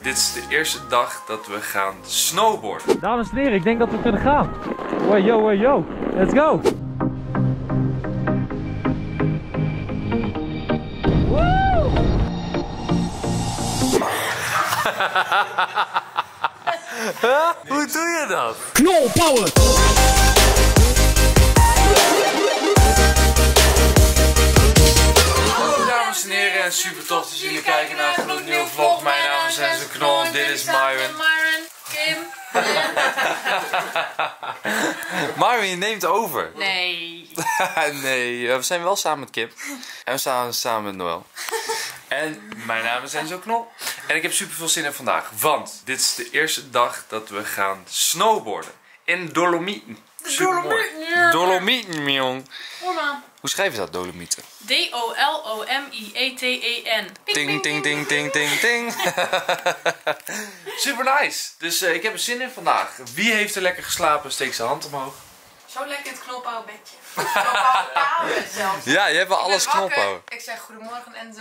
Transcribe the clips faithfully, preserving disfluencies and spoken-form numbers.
Dit is de eerste dag dat we gaan snowboarden. Dames en heren, ik denk dat we kunnen gaan. Wow, yo, wow, yo. Let's go. Woo! Hoe doe je dat? Knol power! Hallo dames en heren en super tof dat jullie kijken naar een gloednieuwe vlog. Mijn naam is Enzo Knol en dit is Myron. Myron, Kim. Myron, je neemt over. Nee. Nee, we zijn wel samen met Kim. En we staan samen met Noël. En mijn naam is Enzo Knol. En ik heb super veel zin in vandaag. Want dit is de eerste dag dat we gaan snowboarden. In Dolomieten. Dolomieten. Dolomieten, jong. Hoor maar. Hoe schrijf je dat, Dolomieten? D O L O M I E T E N. Ting, ting, ting, ting, ting, ting. Super nice. Dus uh, ik heb er zin in vandaag. Wie heeft er lekker geslapen? Steek zijn hand omhoog. Zo lekker in het knolpauw bedje. Knolpauw kamer zelfs. Ja, je hebt wel alles knophouden. Ik zeg goedemorgen Enzo.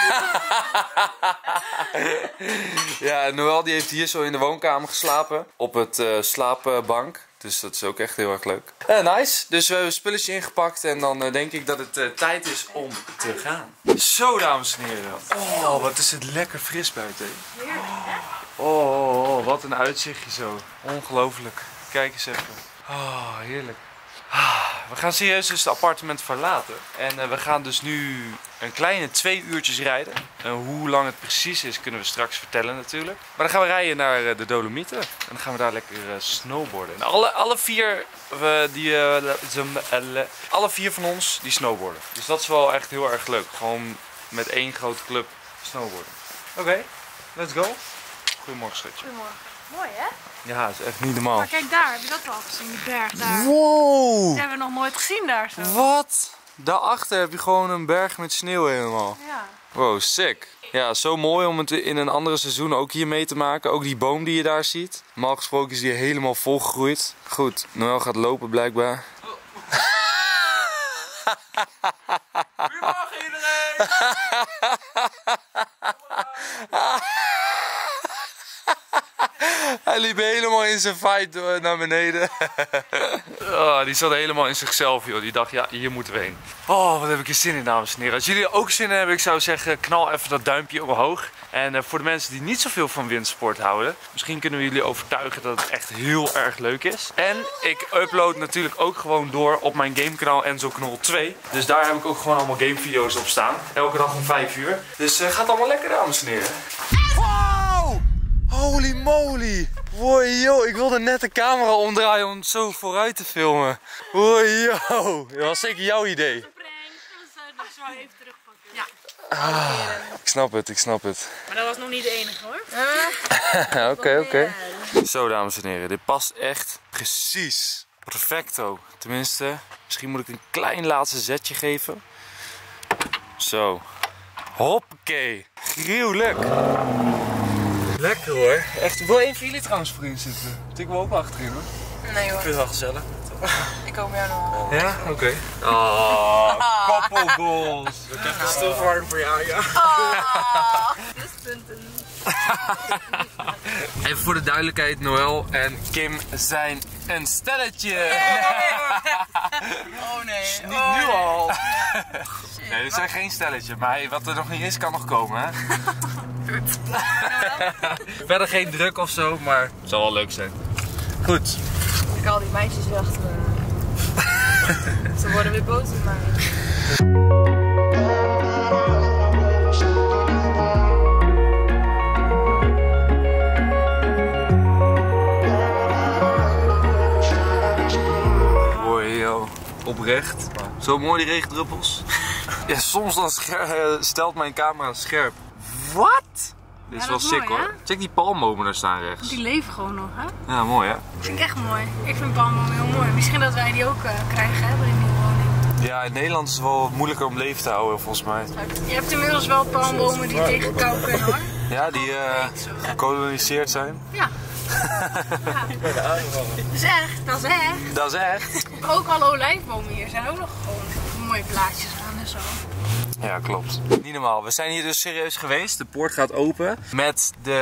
Ja, Noël die heeft hier zo in de woonkamer geslapen. Op het uh, slaapbank. Dus dat is ook echt heel erg leuk. Uh, nice. Dus we hebben een spulletje ingepakt. En dan uh, denk ik dat het uh, tijd is om te gaan. Zo, dames en heren. Oh, wat is het lekker fris buiten. Oh, oh, oh, wat een uitzichtje zo. Ongelooflijk. Kijk eens even. Oh, heerlijk. We gaan serieus dus het appartement verlaten. En uh, we gaan dus nu een kleine twee uurtjes rijden. En hoe lang het precies is kunnen we straks vertellen natuurlijk. Maar dan gaan we rijden naar uh, de Dolomieten. En dan gaan we daar lekker uh, snowboarden. En alle, alle, vier, uh, die, uh, uh, alle vier van ons die snowboarden. Dus dat is wel echt heel erg leuk. Gewoon met één grote club snowboarden. Oké, okay, let's go. Goedemorgen, schatje. Goedemorgen. Mooi hè? Ja, het is echt niet normaal. Maar kijk daar, heb je dat al gezien? Die berg daar. Wow! Dat hebben we nog nooit gezien daar zo. Wat? Daarachter heb je gewoon een berg met sneeuw helemaal. Ja. Wow, sick. Ja, zo mooi om het in een andere seizoen ook hier mee te maken. Ook die boom die je daar ziet. Normaal gesproken is die helemaal volgegroeid. Goed, Noël gaat lopen blijkbaar. Goedemorgen iedereen! Hij liep helemaal in zijn fight naar beneden. Oh, die zat helemaal in zichzelf, joh. Die dacht, ja, hier moeten we heen. Oh, wat heb ik er zin in, dames en heren. Als jullie ook zin in hebben, ik zou zeggen, knal even dat duimpje omhoog. En uh, voor de mensen die niet zoveel van windsport houden, misschien kunnen we jullie overtuigen dat het echt heel erg leuk is. En ik upload natuurlijk ook gewoon door op mijn gamekanaal Enzo Knol twee. Dus daar heb ik ook gewoon allemaal gamevideo's op staan. Elke dag om vijf uur. Dus uh, gaat allemaal lekker, dames en heren. Wow! Holy moly! Wow, yo, ik wilde net de camera omdraaien om zo vooruit te filmen. Wow, yo! Dat was zeker jouw idee. Zo even terugpakken. Ja. Ah, ik snap het, ik snap het. Maar dat was nog niet de enige hoor. Oké, oké. Okay. Zo, dames en heren, dit past echt precies. Perfecto. Tenminste, misschien moet ik een klein laatste zetje geven. Zo. Hoppakee. Gruwelijk. Lekker hoor. Echt, wil één van jullie trouwens voor in zitten? Ik wil ook wel achterin hoor. Nee hoor. Ik vind het wel gezellig. Ik kom jou nog wel. Ja? Oké. Okay. Oh, koppelgoals. We krijgen een stilverwarming voor jou, ja. Oh, pluspunten. Even voor de duidelijkheid, Noël en Kim zijn een stelletje. Oh nee. Niet oh, nu al. Nee, dit zijn geen stelletje, maar wat er nog niet is, kan nog komen, hè? Verder geen druk of zo, maar het zal wel leuk zijn. Goed. Ik haal die meisjes weg. Ze worden weer boos op mij. Oprecht. Zo mooi die regendruppels. Ja, soms dan stelt mijn camera scherp. Wat? Dit is ja, wel is sick mooi, hoor. Check die palmbomen daar staan rechts. Die leven gewoon nog, hè? Ja, mooi hè? Dat vind ik echt mooi. Ik vind palmbomen heel mooi. Misschien dat wij die ook uh, krijgen hè, bij de nieuwe woning. Ja, in Nederland is het wel moeilijker om leven te houden volgens mij. Je hebt inmiddels wel palmbomen die tegen kou kunnen hoor. Ja, die uh, gekoloniseerd zijn. Ja. Ja. Dat is echt, dat is echt. Dat is echt. Ook alle olijfbomen hier zijn ook nog gewoon mooie blaadjes aan en zo. Ja, klopt. Niet normaal. We zijn hier dus serieus geweest. De poort gaat open met de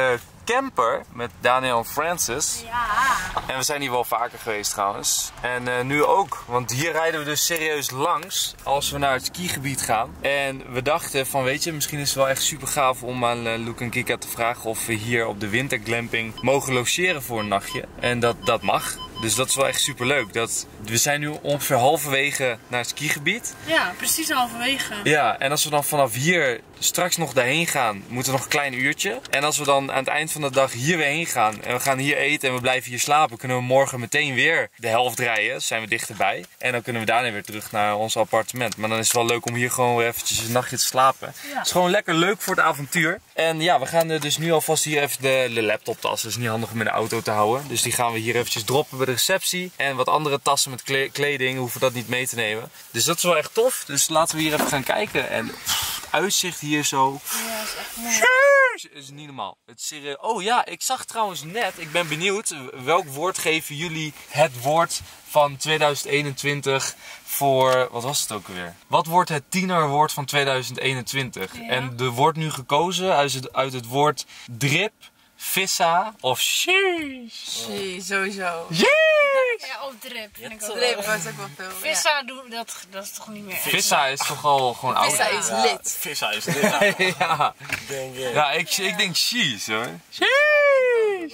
camper met Daniel en Francis. Ja. En we zijn hier wel vaker geweest trouwens. En uh, nu ook, want hier rijden we dus serieus langs als we naar het skigebied gaan. En we dachten van, weet je, misschien is het wel echt super gaaf om aan uh, Luke en Kika te vragen of we hier op de winterglamping mogen logeren voor een nachtje. En dat, dat mag. Dus dat is wel echt super leuk. Dat, we zijn nu ongeveer halverwege naar het skigebied. Ja, precies halverwege. Ja, en als we dan vanaf hier straks nog daarheen gaan, moeten we nog een klein uurtje. En als we dan aan het eind van de dag hier weer heen gaan en we gaan hier eten en we blijven hier slapen, kunnen we morgen meteen weer de helft rijden. Zijn we dichterbij. En dan kunnen we daarna weer terug naar ons appartement. Maar dan is het wel leuk om hier gewoon weer eventjes een nachtje te slapen. Ja. Het is gewoon lekker leuk voor het avontuur. En ja, we gaan dus nu alvast hier even de, de laptoptas. Dat is niet handig om in de auto te houden. Dus die gaan we hier eventjes droppen bij de receptie. En wat andere tassen met kleding hoeven we dat niet mee te nemen. Dus dat is wel echt tof. Dus laten we hier even gaan kijken. En pff, het uitzicht hier zo. Ja, is echt mooi. Het is niet normaal. Het is serieus. Oh ja, ik zag trouwens net. Ik ben benieuwd. Welk woord geven jullie het woord van tweeduizend eenentwintig voor... Wat was het ook alweer? Wat wordt het tienerwoord van tweeduizend eenentwintig? Ja. En er wordt nu gekozen uit het, uit het woord drip, vissa of sheesh. Sheesh, sowieso. Sheesh! Ja, of drip vind ik ook. Drip was ook wel veel. Vissa, ja. doe, dat, dat is toch niet meer. Vissa is toch al gewoon oud? Vissa is Ja, lit. Vissa is lit. Ja. Denk ik. Ja, ik, ik denk sheesh hoor. Sheesh!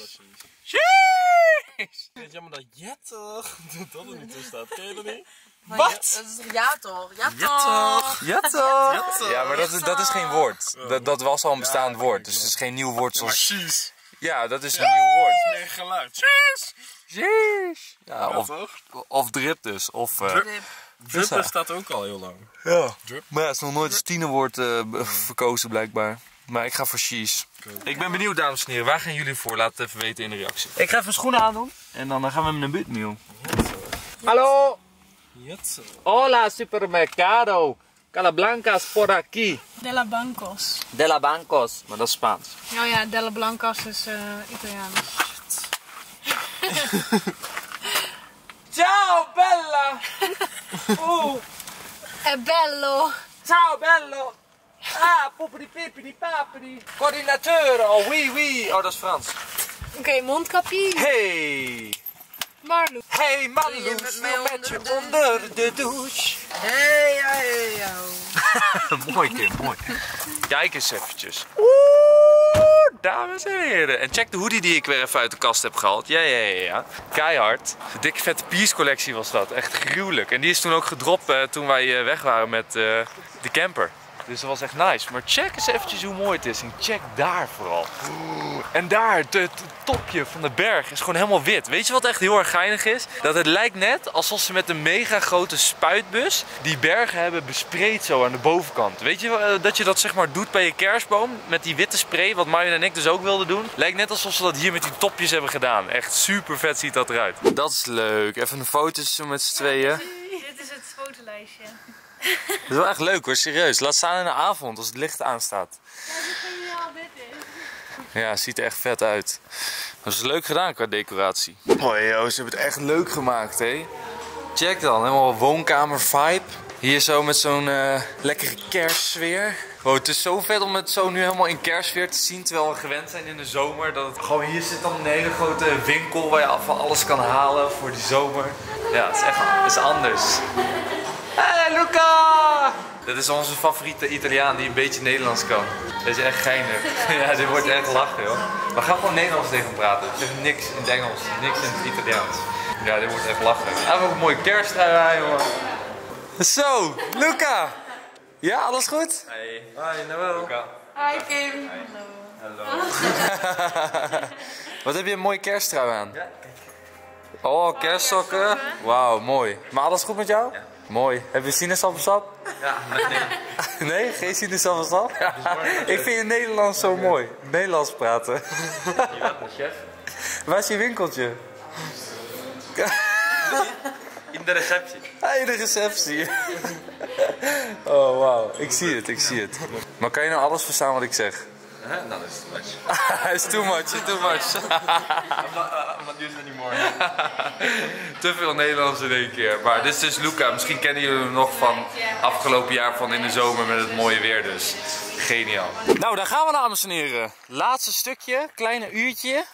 Sheesh! Het is jammer dat jettig dat er niet in staat. Ken je dat niet? Maar Wat? Ja, dat is toch ja toch? Ja Ja, toch? Ja toch? Ja, maar dat is, dat is geen woord. Dat, dat was al een bestaand Ja, woord. Dus het is geen nieuw woord Maar zoals... cheese. Ja, dat is een nieuw woord. Meer geluid. Cheese. Sheesh! Ja, Ja, of, toch? of drip dus. Of... Uh, Drip. Drippen staat ook al heel lang. ja. Drip. Maar ja, het is nog nooit als tienerwoord uh, verkozen blijkbaar. Maar ik ga voor cheese. Ik ben benieuwd, dames en heren. Waar gaan jullie voor? Laat het even weten in de reactie. Ik ga even mijn schoenen aandoen. En dan gaan we met een buurtmeal. Hallo! Jetzo. Hola, supermercado. Calablancas por aquí. De la Bancos. De la Bancos. Maar dat is Spaans. Nou ja, De la Blancas is uh, Italiaans. Ciao, bella! Oeh! È bello! Ciao, bello! Ah, poepidi pipidi papidi. Coördinateur, oh oui oui. Oh, dat is Frans. Oké, okay, mondkapje. Hey! Marloes. Hey Wil je Marloes, met mij wil met je onder de- onder de douche. Hey, hey, yo. Mooi kind, mooi. Kijk eens eventjes. Oeh, dames en heren. En check de hoodie die ik weer even uit de kast heb gehaald. Ja, ja, ja, ja. Keihard. De dikke vette Piers collectie was dat. Echt gruwelijk. En die is toen ook gedropt uh, toen wij uh, weg waren met uh, de camper. Dus dat was echt nice. Maar check eens eventjes hoe mooi het is. En check daar vooral. En daar, het, het topje van de berg is gewoon helemaal wit. Weet je wat echt heel erg geinig is? Dat het lijkt net alsof ze met een mega grote spuitbus die bergen hebben bespreid zo aan de bovenkant. Weet je uh, dat je dat zeg maar doet bij je kerstboom? Met die witte spray, wat Marjon en ik dus ook wilden doen. Lijkt net alsof ze dat hier met die topjes hebben gedaan. Echt super vet ziet dat eruit. Dat is leuk. Even een foto's met z'n tweeën. Dit is het fotolijstje. Dat is wel echt leuk hoor, serieus. Laat staan in de avond als het licht aanstaat. Ja, dit vind je al dit is. Ja, het ziet er echt vet uit. Dat is leuk gedaan qua decoratie. Mooi joh, ze hebben het echt leuk gemaakt hé. Check dan, helemaal woonkamer vibe. Hier zo met zo'n uh, lekkere kerstsfeer. Wow, het is zo vet om het zo nu helemaal in kerstsfeer te zien. Terwijl we gewend zijn in de zomer. Dat het gewoon hier zit dan een hele grote winkel waar je van alles kan halen voor die zomer. Ja, het is echt het is anders. Hey Luca! Dit is onze favoriete Italiaan die een beetje Nederlands kan. Dat is echt geinig. Ja, dit wordt echt lachen joh. We gaan gewoon Nederlands tegen hem praten. Het zegt niks in het Engels, niks in het Italiaans. Ja, dit wordt echt lachen. Hij heeft ook een mooie kersttrui aan jongen. Zo, Luca! Ja, alles goed? Hey. Hi, Noël. Luca. Hi Kim. Hallo. Wat heb je een mooie kersttrui aan? Ja, kijk. Oh, kerstsokken. Wauw, mooi. Maar alles goed met jou? Ja. Mooi. Heb je sinaasappelsap? Ja, nee. Nee, geen sinaasappelsap? Ik vind het Nederlands zo mooi. Nederlands praten. Je bent een chef. Waar is je winkeltje? In de receptie. Hey, de receptie. Oh, wauw. Ik zie het, ik zie het. Maar kan je nou alles verstaan wat ik zeg? Huh? No, that's too much. It's too much, it's too much. I'm not, uh, I'm not using anymore. Te veel Nederlands in één keer. Maar dit is dus Luca. Misschien kennen jullie hem nog van afgelopen jaar van in de zomer met het mooie weer dus. Geniaal. Nou, daar gaan we, dames en heren. Laatste stukje, kleine uurtje.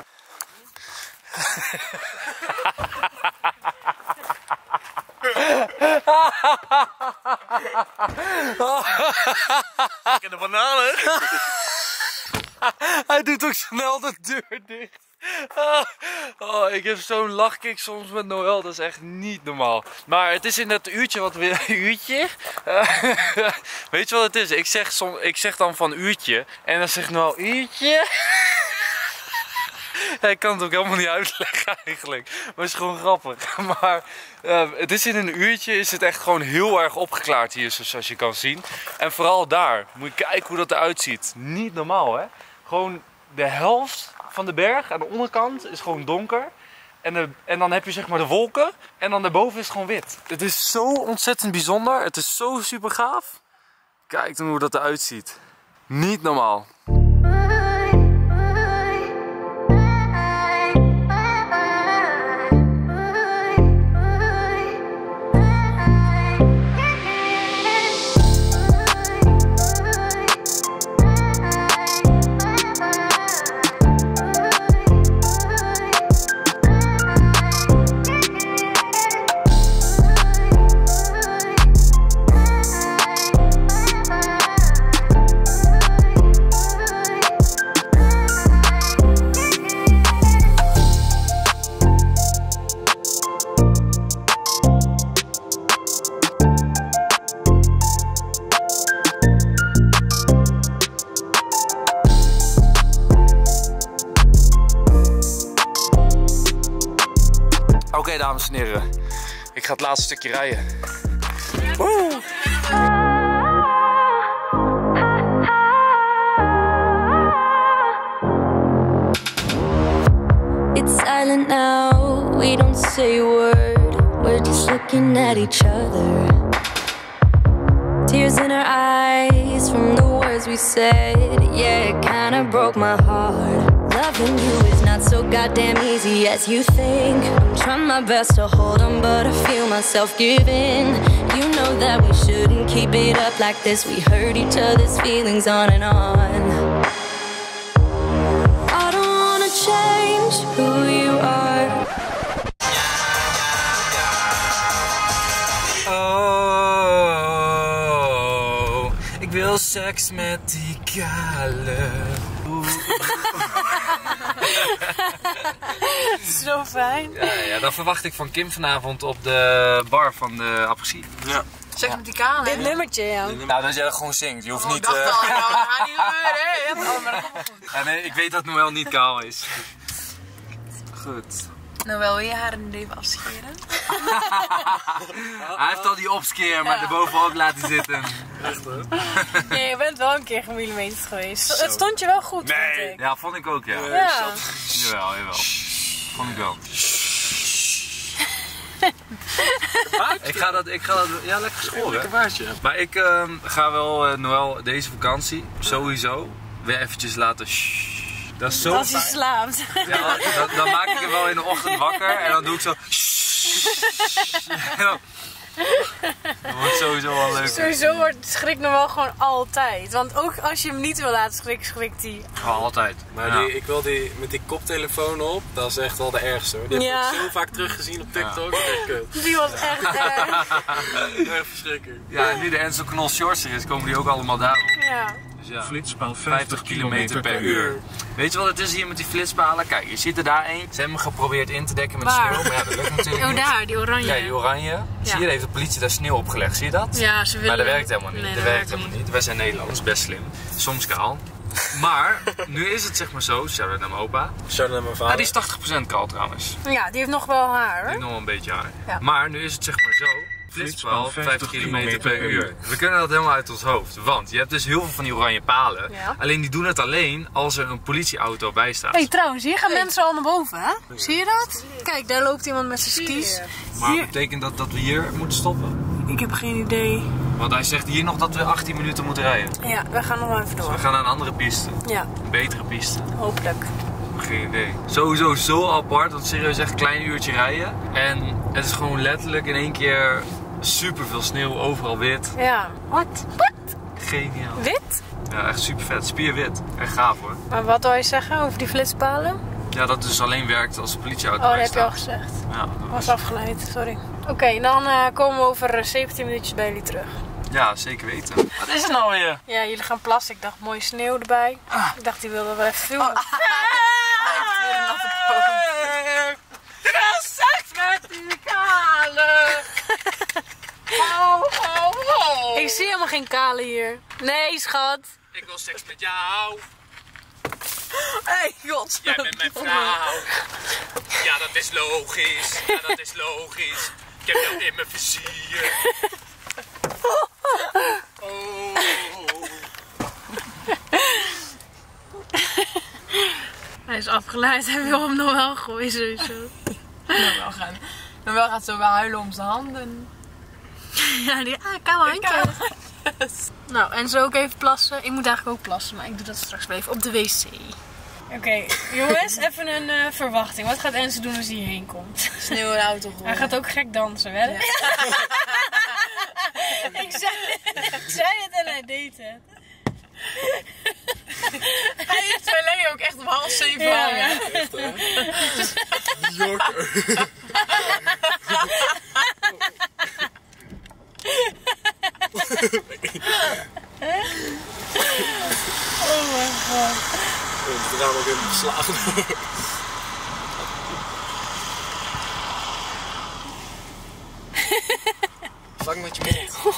Ik heb de bananen. Hij doet ook snel de deur dicht. Oh, ik heb zo'n lachkick soms met Noël, dat is echt niet normaal. Maar het is in dat uurtje wat we... Uurtje? Weet je wat het is? Ik zeg, som, ik zeg dan van uurtje en dan zegt Noël uurtje. Ik kan het ook helemaal niet uitleggen eigenlijk. Maar het is gewoon grappig. Maar uh, het is in een uurtje is het echt gewoon heel erg opgeklaard hier, zoals je kan zien. En vooral daar. Moet je kijken hoe dat eruit ziet. Niet normaal, hè? Gewoon de helft van de berg aan de onderkant is gewoon donker. En, de, en dan heb je zeg maar de wolken. En dan daarboven is het gewoon wit. Het is zo ontzettend bijzonder. Het is zo super gaaf. Kijk dan hoe dat eruit ziet. Niet normaal. Oké, okay, dames en heren, ik ga het laatste stukje rijden. Woe! It's silent now, we don't say a word. We're just looking at each other. Tears in our eyes from the words we said. Yeah, it kinda broke my heart. Loving you is not so goddamn easy as you think. I'm trying my best to hold on, but I feel myself giving. You know that we shouldn't keep it up like this. We hurt each other's feelings on and on. I don't wanna change who you are. Oh, ik wil seks met die kale. Zo fijn. Ja, ja, dat verwacht ik van Kim vanavond op de bar van de Apres-ski. Ja. Zeg met die kale. Dit nummertje, ja. Nou, dat jij dat gewoon zingt. Je hoeft Oh, niet... ik dacht uh... al, nou, dat gaat niet gebeuren, hè? Oh, maar dat komt wel goed. Ja, nee, ik weet dat Noël niet kaal is. Goed. Noël, wil je haar nu even afscheren? Hij heeft al die opskeer, maar Ja. erbovenop laten zitten. Echt hoor. Nee, je bent wel een keer gemillimeterd geweest. Het stond je wel goed, Nee, vond ik. ja, vond ik ook, ja. Ja. Jawel, jawel. Vond ik wel. ik ga dat, ik ga dat, ja, lekker geschoren. Waardje. Maar ik uh, ga wel uh, Noël deze vakantie sowieso weer eventjes laten. Shh. Dat is zo Als je fijn. slaapt. Ja, dan, dan maak ik hem wel in de ochtend wakker en dan doe ik zo. En dan, dat wordt sowieso wel leuk. Sowieso wordt schrik nog wel gewoon altijd. Want ook als je hem niet wil laten schrikken, schrikt hij. Oh, altijd. Maar Ja. die, ik wil die met die koptelefoon op, dat is echt wel de ergste hoor. Die heb Ja. ik zo vaak teruggezien op TikTok. Dat is echt kut. Die was echt erg. Echt verschrikkelijk. Ja, en nu de Enzo Knol shorts er is, komen die ook allemaal daarop. Ja. Dus ja, Flitspaal vijftig kilometer per uur. Weet je wat het is hier met die flitspalen? Kijk, je ziet er daar één. Ze hebben hem geprobeerd in te dekken met Waar? sneeuw, maar ja, dat lukt natuurlijk Oh, niet. daar, die oranje. Ja, die oranje. Ja. Zie je, heeft de politie daar sneeuw opgelegd, zie je dat? Ja, ze willen... Maar dat werkt helemaal niet. Nee, dat werkt helemaal niet. Wij zijn Nederlanders, best slim. Soms kaal. Maar, nu is het zeg maar zo, shout-out naar mijn opa. Shout naar mijn Ah, vader. die is tachtig procent kaal trouwens. Ja, die heeft nog wel haar, Die heeft hoor. nog wel een beetje haar. Ja. Maar nu is het zeg maar zo. Flitspaal vijftig kilometer per uur. We kunnen dat helemaal uit ons hoofd. Want je hebt dus heel veel van die oranje palen. Ja. Alleen die doen het alleen als er een politieauto bij staat. Hé, hey, trouwens, hier gaan mensen al naar boven, hè? Zie je dat? Kijk, daar loopt iemand met zijn skis. Maar Hier... betekent dat dat we hier moeten stoppen? Ik heb geen idee. Want hij zegt hier nog dat we achttien minuten moeten rijden. Ja, we gaan nog wel even We door. gaan naar een andere piste. Ja, Een betere piste. hopelijk. Geen idee. Sowieso zo apart, want serieus echt een klein uurtje rijden. En het is gewoon letterlijk in één keer super veel sneeuw, overal wit. Ja. Wat? Wat? Geniaal. Wit? Ja, echt super vet. Spierwit. Echt gaaf hoor. Maar wat wil je zeggen over die flitspalen? Ja, dat het dus alleen werkt als de politieauto Oh, dat bij heb je al staat. gezegd. Ja, dat Was was... afgeleid, sorry. Oké, okay, dan uh, komen we over zeventien minuutjes bij jullie terug. ja, zeker weten. Wat is het nou weer? Ja, jullie gaan plassen. Ik dacht, mooie sneeuw erbij. Ah. Ik dacht, die wilde wel even filmen. Oh. Hij heeft weer een natte poot. Ik wil seks met die kale. Oh, oh, oh. Ik zie helemaal geen kale hier. Nee, schat. Ik wil seks met jou. Hey, god. Jij bent mijn vrouw. Ja, dat is logisch. Ja, dat is logisch. Ik heb jou in mijn vizier. Oh. Hij is afgeleid. Hij wil hem nog wel gooien, sowieso. Nou, wel gaan. En wel gaat zo wel huilen om zijn handen. Ja, die ah, koude handjes. Nou, en zo ook even plassen. Ik moet eigenlijk ook plassen, maar ik doe dat straks wel even op de wc. Oké, okay, jongens, even een uh, verwachting. Wat gaat Enzo doen als hij hierheen komt? Sneeuw in de auto gooien. Hij gaat ook gek dansen, wel? Ja. ik, zei, ik zei het en hij deed het. Hij heeft bij Leo ook echt om half zeven ja. hangen. Echt hè? Jokker. Oh mijn god. Het raam ook helemaal geslagen. Vang met je mond.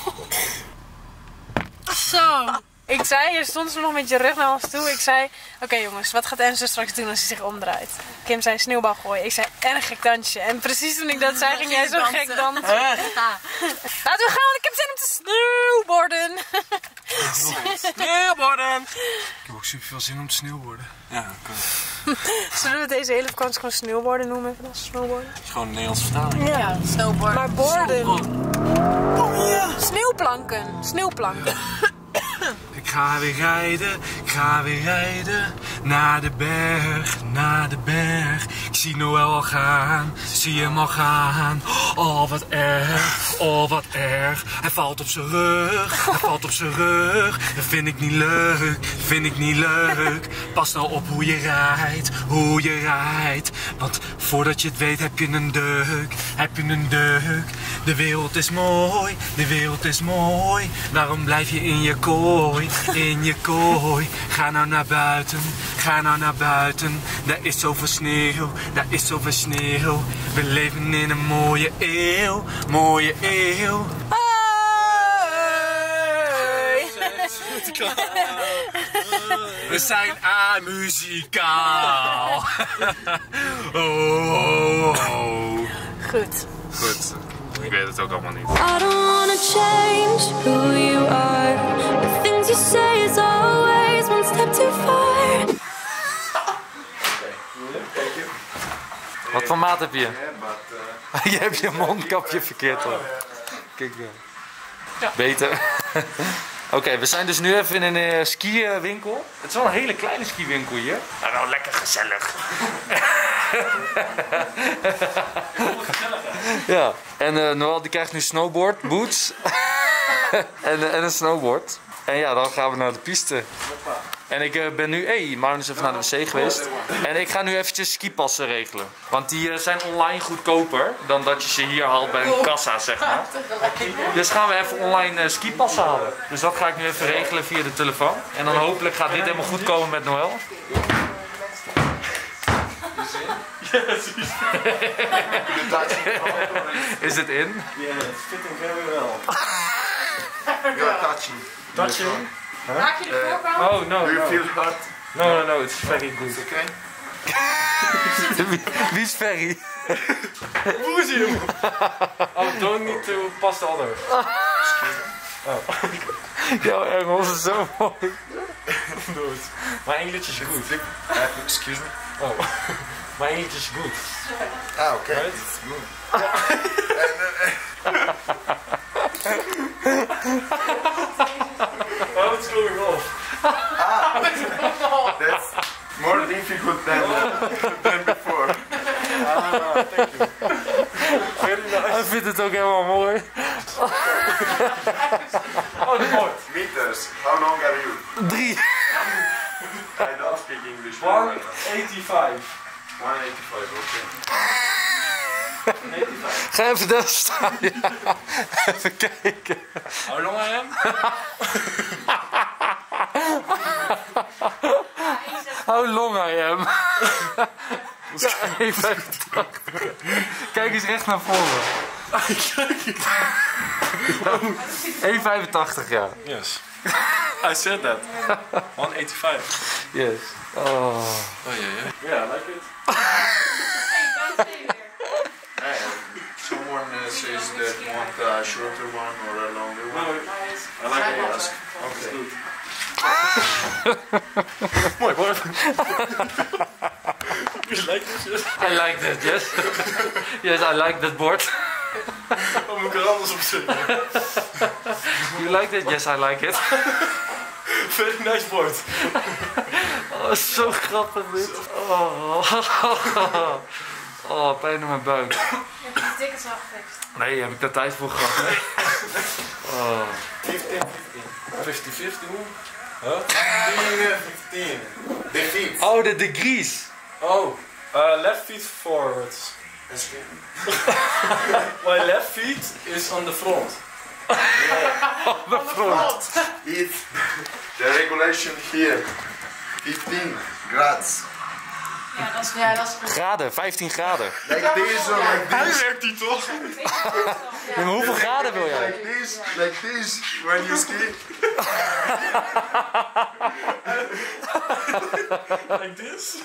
Zo. Ik zei, je stond zo nog met je rug naar ons toe. Ik zei, oké okay, jongens, wat gaat Enzo straks doen als hij zich omdraait? Kim zei sneeuwbal gooien. Ik zei, en een gek dansje. En precies toen ik dat zei, ging jij zo gek dansen. Ja. Laten we gaan, want ik heb zin om te sneeuwborden. Sneeuwborden! Ik heb ook super veel zin om te sneeuwborden. Ja, kan. Zullen we deze hele vakantie gewoon sneeuwborden noemen? Even als snowboarden? Het is gewoon een Nederlandse vertaling. Ja, snowboard. Maar borden. Oh, ja. Sneeuwplanken. Sneeuwplanken. Ik ga weer rijden, ik ga weer rijden naar de berg, naar de berg. Ik zie Noël al gaan, zie hem al gaan. Oh wat erg, oh wat erg. Hij valt op zijn rug, hij valt op zijn rug. Dat vind ik niet leuk, vind ik niet leuk. Pas nou op hoe je rijdt, hoe je rijdt. Want voordat je het weet heb je een deuk, heb je een deuk. De wereld is mooi, de wereld is mooi. Daarom blijf je in je kooi, in je kooi. Ga nou naar buiten, ga nou naar buiten. Daar is zoveel sneeuw, daar is zoveel sneeuw. We leven in een mooie eeuw, mooie eeuw. Hey. We zijn amuzikaal. Oh, oh, oh. Goed. Goed. Ik weet het ook allemaal niet. I don't wanna change who you are. The things you say is always one step too far. Wat voor maat heb je? Je hebt je mondkapje verkeerd hoor. Kijk dan. Beter. Oké, okay, we zijn dus nu even in een uh, skiwinkel. Het is wel een hele kleine skiwinkel hier. Maar wel lekker gezellig. Ja, en uh, Noël die krijgt nu snowboard, boots en, uh, en een snowboard. En ja, dan gaan we naar de piste. En ik uh, ben nu, hé, hey, Maarten is even naar de wc geweest. En ik ga nu eventjes skipassen regelen. Want die uh, zijn online goedkoper dan dat je ze hier haalt bij een kassa, zeg maar. Dus gaan we even online uh, skipassen halen. Dus dat ga ik nu even regelen via de telefoon. En dan hopelijk gaat dit helemaal goed komen met Noël. Is het in? Yeah, it's fitting very well. You're touching. Touching? Maak je de voorkant? Oh, no, Do you no. feel hurt? No, no, no, it's very good. Okay. wie, wie is Ferry? Hoe is hij? Oh, don't need to pass the other. Oh. Jouw Engels is zo mooi. My English is good. Uh, excuse me. Oh. My English is good. Ah, okay. Right? It's good. Oh, it's going off. Ah, that's more difficult than, uh, than before. Ah, thank you. Very nice. Hij vindt het ook helemaal mooi. Oh, de mooi. Meters, how long are you? Drie. Ga even daar staan. Ja. Even kijken. How long I am? How long I am. Ja, één vijfentachtig. Kijk eens recht naar voren. één vijfentachtig, ja. Yes. I said that. one eighty-five. Yes. Oh. Oh yeah, yeah. Yeah, I like it. Someone uh, says that want a shorter one or a longer one. I like it. Yes. Okay. Mooi hoor. You like this? Yes? I like that, yes. Yes, I like that board. Wat moet ik er anders op zetten? You like that? Yes, I like it. Very nice board. Oh, zo grappig dit. Oh. Oh, pijn in mijn buik. Je hebt die tickets al gefixt. Nee, heb ik daar tijd voor gehad? Nee. Oh. fifteen fifteen. Huh? fifteen. The feet. Oh, de degrees. Oh, uh, left feet forwards. My left feet is on the front. On the front. It's the regulation here. fifteen grads. Ja, dat is, ja, dat is goed. Graden, vijftien graden. Like this or like this. Werkt die toch? Ja, maar hoeveel graden wil jij? Like this, like this when you ski. Like this?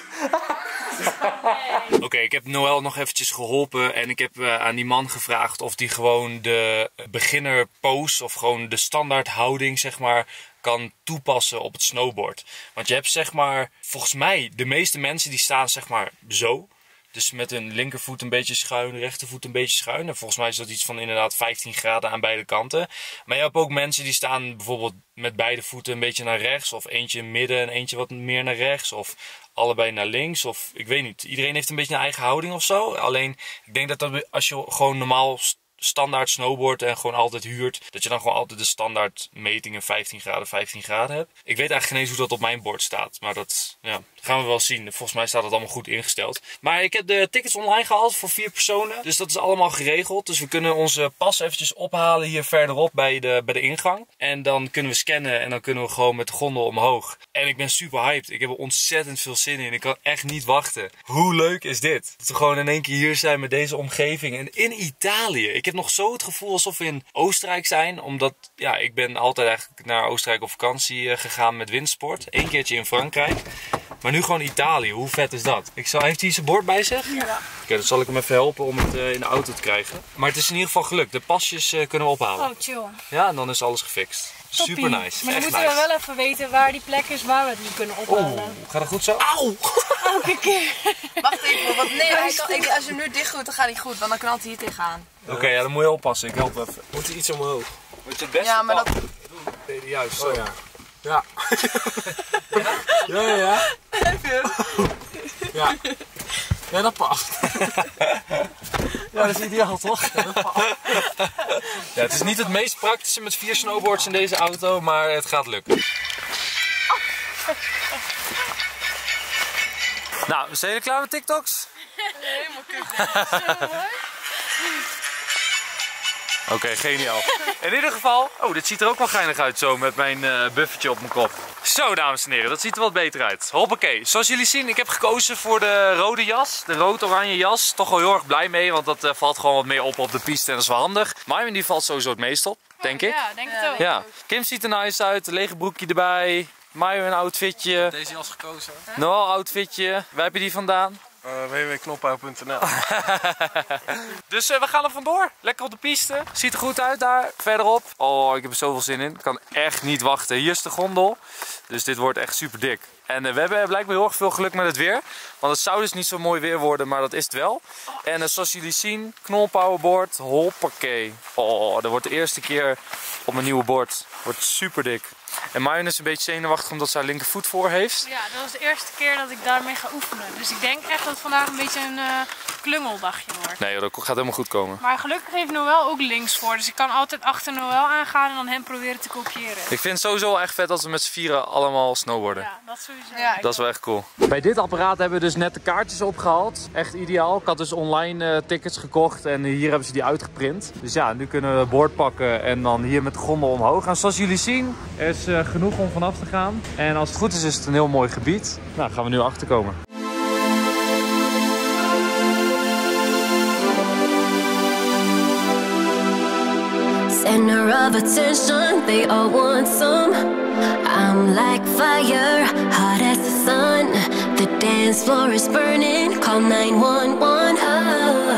Oké, okay, ik heb Noël nog eventjes geholpen en ik heb uh, aan die man gevraagd of die gewoon de beginner pose of gewoon de standaard houding zeg maar kan toepassen op het snowboard. Want je hebt zeg maar, volgens mij de meeste mensen die staan zeg maar zo. Dus met hun linkervoet een beetje schuin, rechtervoet een beetje schuin. En volgens mij is dat iets van inderdaad vijftien graden aan beide kanten. Maar je hebt ook mensen die staan bijvoorbeeld met beide voeten een beetje naar rechts. Of eentje midden en eentje wat meer naar rechts. Of allebei naar links. Of ik weet niet. Iedereen heeft een beetje een eigen houding of zo. Alleen ik denk dat, dat als je gewoon normaal standaard snowboard en gewoon altijd huurt, dat je dan gewoon altijd de standaard metingen vijftien graden, vijftien graden hebt. Ik weet eigenlijk geen eens hoe dat op mijn bord staat, maar dat ja, gaan we wel zien. Volgens mij staat het allemaal goed ingesteld. Maar ik heb de tickets online gehaald voor vier personen, dus dat is allemaal geregeld. Dus we kunnen onze pas eventjes ophalen hier verderop bij de, bij de ingang. En dan kunnen we scannen en dan kunnen we gewoon met de gondel omhoog. En ik ben super hyped. Ik heb er ontzettend veel zin in. Ik kan echt niet wachten. Hoe leuk is dit? Dat we gewoon in één keer hier zijn met deze omgeving. En in Italië. Ik heb nog zo het gevoel alsof we in Oostenrijk zijn. Omdat, ja, ik ben altijd eigenlijk naar Oostenrijk op vakantie gegaan met windsport. Eén keertje in Frankrijk. Maar nu gewoon Italië. Hoe vet is dat? Ik zal, heeft hij zijn bord bij zich? Ja. Oké, okay, dan zal ik hem even helpen om het uh, in de auto te krijgen. Maar het is in ieder geval gelukt. De pasjes uh, kunnen we ophalen. Oh, chill. Ja, en dan is alles gefixt. Toppie. Super nice. Maar dan echt moeten nice. we wel even weten waar die plek is waar we het nu kunnen ophalen. Oeh, gaat het goed zo? Auw! Elke keer. Wacht even, want nee, hij kan, ik, als je hem nu dicht doet, dan gaat het niet goed, want dan knalt hij hier tegenaan. Oké, okay, ja, dan moet je oppassen. Ik help even. Moet hij iets omhoog? Moet je het beste Ja, maar dat... Nee, juist, zo. Oh ja. Ja. Ja, ja, ja. Ja. Ja, dat past. Ja, dat is ideaal, toch? Ja, dat past. Ja, het is niet het meest praktische met vier snowboards in deze auto, maar het gaat lukken. Nou, zijn jullie klaar met TikToks? Helemaal kut. Oké, okay, geniaal. In ieder geval, oh, dit ziet er ook wel geinig uit zo met mijn uh, buffertje op mijn kop. Zo, dames en heren, dat ziet er wat beter uit. Hoppakee. Zoals jullie zien, ik heb gekozen voor de rode jas. De rood-oranje jas. Toch wel heel erg blij mee, want dat uh, valt gewoon wat meer op op de piste en dat is wel handig. Marvin die valt sowieso het meest op, denk ik. Ja, denk het ook. Ja. Kim ziet er nice uit, een lege broekje erbij. Mario een outfitje. Deze jas gekozen. Noël outfitje. Waar heb je die vandaan? Uh, w w w punt knophou punt n l. Dus uh, we gaan er vandoor. Lekker op de piste. Ziet er goed uit daar. Verderop. Oh, ik heb er zoveel zin in. Ik kan echt niet wachten. Hier is de gondel. Dus dit wordt echt super dik. En uh, we hebben blijkbaar heel erg veel geluk met het weer. Want het zou dus niet zo mooi weer worden, maar dat is het wel. En uh, zoals jullie zien, knolpowerboard. Hoppakee. Oh, dat wordt de eerste keer op mijn nieuwe bord. Wordt super dik. En Marion is een beetje zenuwachtig omdat ze haar linkervoet voor heeft. Ja, dat was de eerste keer dat ik daarmee ga oefenen. Dus ik denk echt dat het vandaag een beetje een uh, klungeldagje wordt. Nee, dat gaat helemaal goed komen. Maar gelukkig heeft Noël ook links voor. Dus ik kan altijd achter Noël aangaan en dan hem proberen te kopiëren. Ik vind het sowieso echt vet dat we met z'n vieren allemaal snowboarden. Ja, dat sowieso. Ja, Dat is wel echt cool. Bij dit apparaat hebben we dus net de kaartjes opgehaald. Echt ideaal. Ik had dus online uh, tickets gekocht en hier hebben ze die uitgeprint. Dus ja, nu kunnen we boord pakken en dan hier met de gondel omhoog. En zoals jullie zien, er is uh, genoeg om vanaf te gaan. En als het goed is, is het een heel mooi gebied. Nou, gaan we nu achterkomen. Center of attention, they all want some. I'm like fire, hot as the sun. The dance floor is burning, call nine one one. Oh,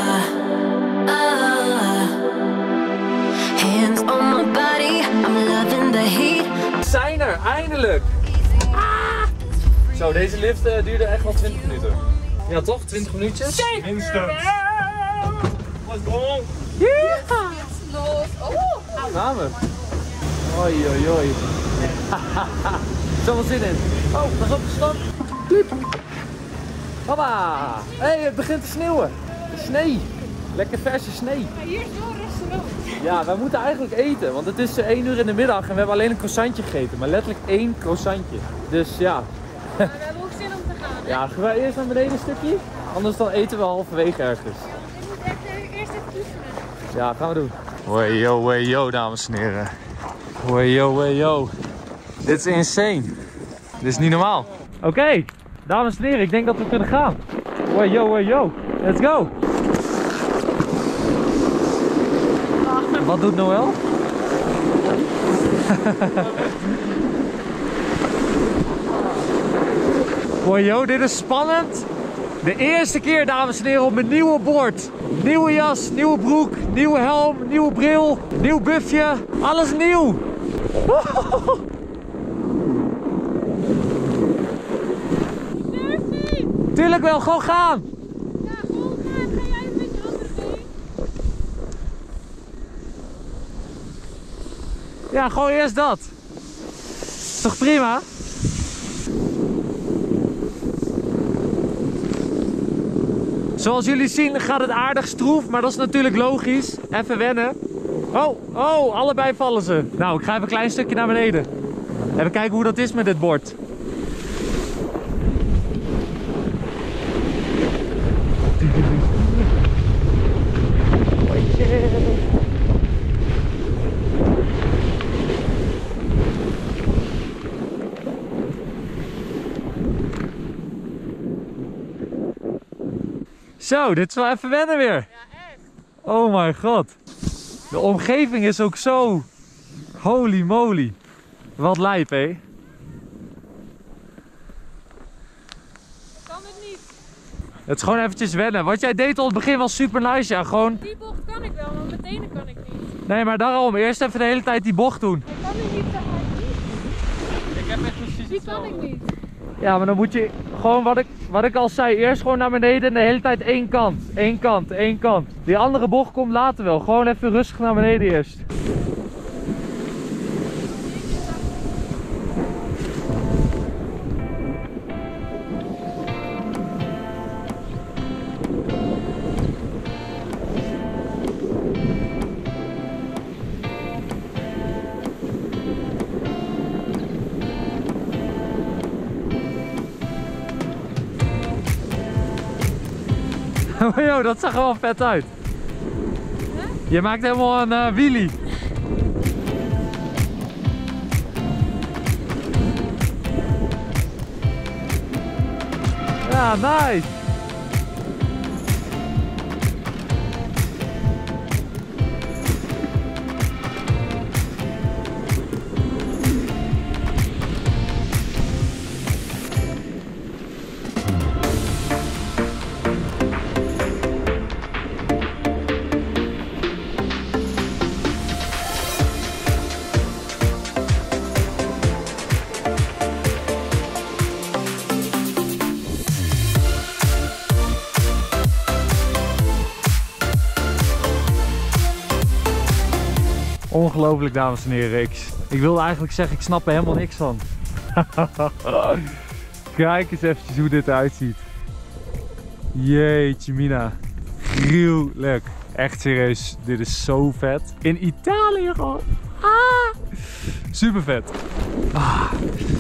oh. Hands on my body, I'm loving the heat. We zijn er, eindelijk! Ah! Zo, deze lift uh, duurde echt wel twintig minuten. Ja toch? twintig minuutjes? Instant. Let's go! Yeah! Gaan we. Oi, oi, oi. Zoveel zin in. Oh, dat is opgestapt. Pliep. Hoppa. Hé, hey, het begint te sneeuwen. De snee. Lekker verse snee. Ja, hier is wel restaurant. Ja, wij moeten eigenlijk eten, want het is één uur in de middag en we hebben alleen een croissantje gegeten. Maar letterlijk één croissantje. Dus ja. Maar we hebben ook zin om te gaan. Hè? Ja, gaan wij eerst naar beneden een stukje? Anders dan eten we halverwege ergens. Ik moet echt even, eerst even oefenen. Ja, gaan we doen. Hoi yo, hoi yo, dames en heren. Hoi yo, hoi yo. Dit is insane. Dit is niet normaal. Oké, okay, dames en heren, ik denk dat we kunnen gaan. Hoi yo, hoi yo. Let's go. Wat doet Noël? Hoi yo, dit is spannend. De eerste keer, dames en heren, op mijn nieuwe board. Nieuwe jas, nieuwe broek, nieuwe helm, nieuwe bril, nieuw buffje. Alles nieuw. Tuurlijk wel, gewoon gaan. Ja, gewoon gaan. Ga jij een beetje andere been? Ja, gewoon eerst dat. Is toch prima? Zoals jullie zien gaat het aardig stroef, maar dat is natuurlijk logisch. Even wennen. Oh, oh, allebei vallen ze. Nou, ik ga even een klein stukje naar beneden. Even kijken hoe dat is met dit bord. Zo, dit is wel even wennen weer. Ja, echt. Oh mijn god. De omgeving is ook zo... Holy moly. Wat lijp, hé. Kan het niet. Het is gewoon eventjes wennen. Wat jij deed al het begin was super nice, ja. Gewoon... Die bocht kan ik wel, maar mijn tenen kan ik niet. Nee, maar daarom. Eerst even de hele tijd die bocht doen. Ik kan nu niet te hard. Ik heb echt precies Die kan ik niet. Ja, maar dan moet je gewoon wat ik, wat ik al zei. Eerst gewoon naar beneden en de hele tijd één kant. Eén kant, één kant. Die andere bocht komt later wel. Gewoon even rustig naar beneden eerst. Yo, dat zag er wel vet uit. Je maakt helemaal een uh, wheelie. Ja, nice. Ongelooflijk, dames en heren. Ik, ik wilde eigenlijk zeggen, ik snap er helemaal niks van. Kijk eens eventjes hoe dit eruit ziet. Jeetje mina. gruwelijk. Echt serieus, dit is zo vet. In Italië gewoon. Ah, super vet. Ah.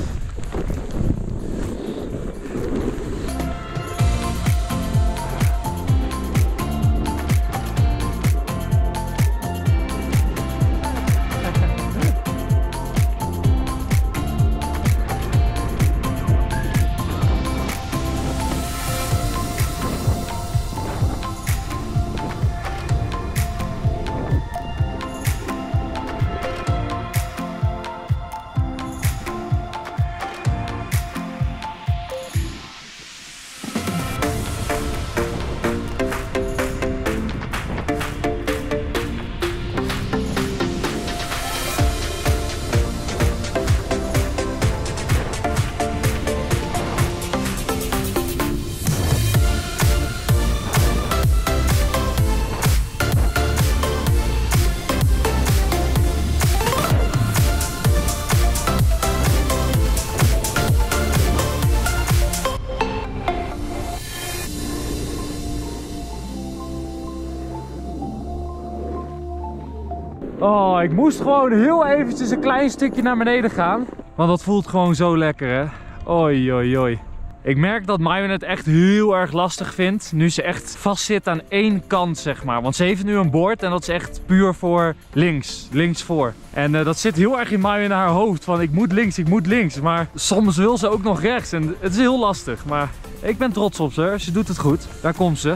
Oh, ik moest gewoon heel eventjes een klein stukje naar beneden gaan. Want dat voelt gewoon zo lekker, hè. Oei, oei, oei. Ik merk dat Mayon het echt heel erg lastig vindt. Nu ze echt vast zit aan één kant, zeg maar. Want ze heeft nu een boord en dat is echt puur voor links. Links voor. En uh, dat zit heel erg in Mayon in haar hoofd. Van ik moet links, ik moet links. Maar soms wil ze ook nog rechts. En het is heel lastig. Maar ik ben trots op ze. Ze doet het goed. Daar komt ze.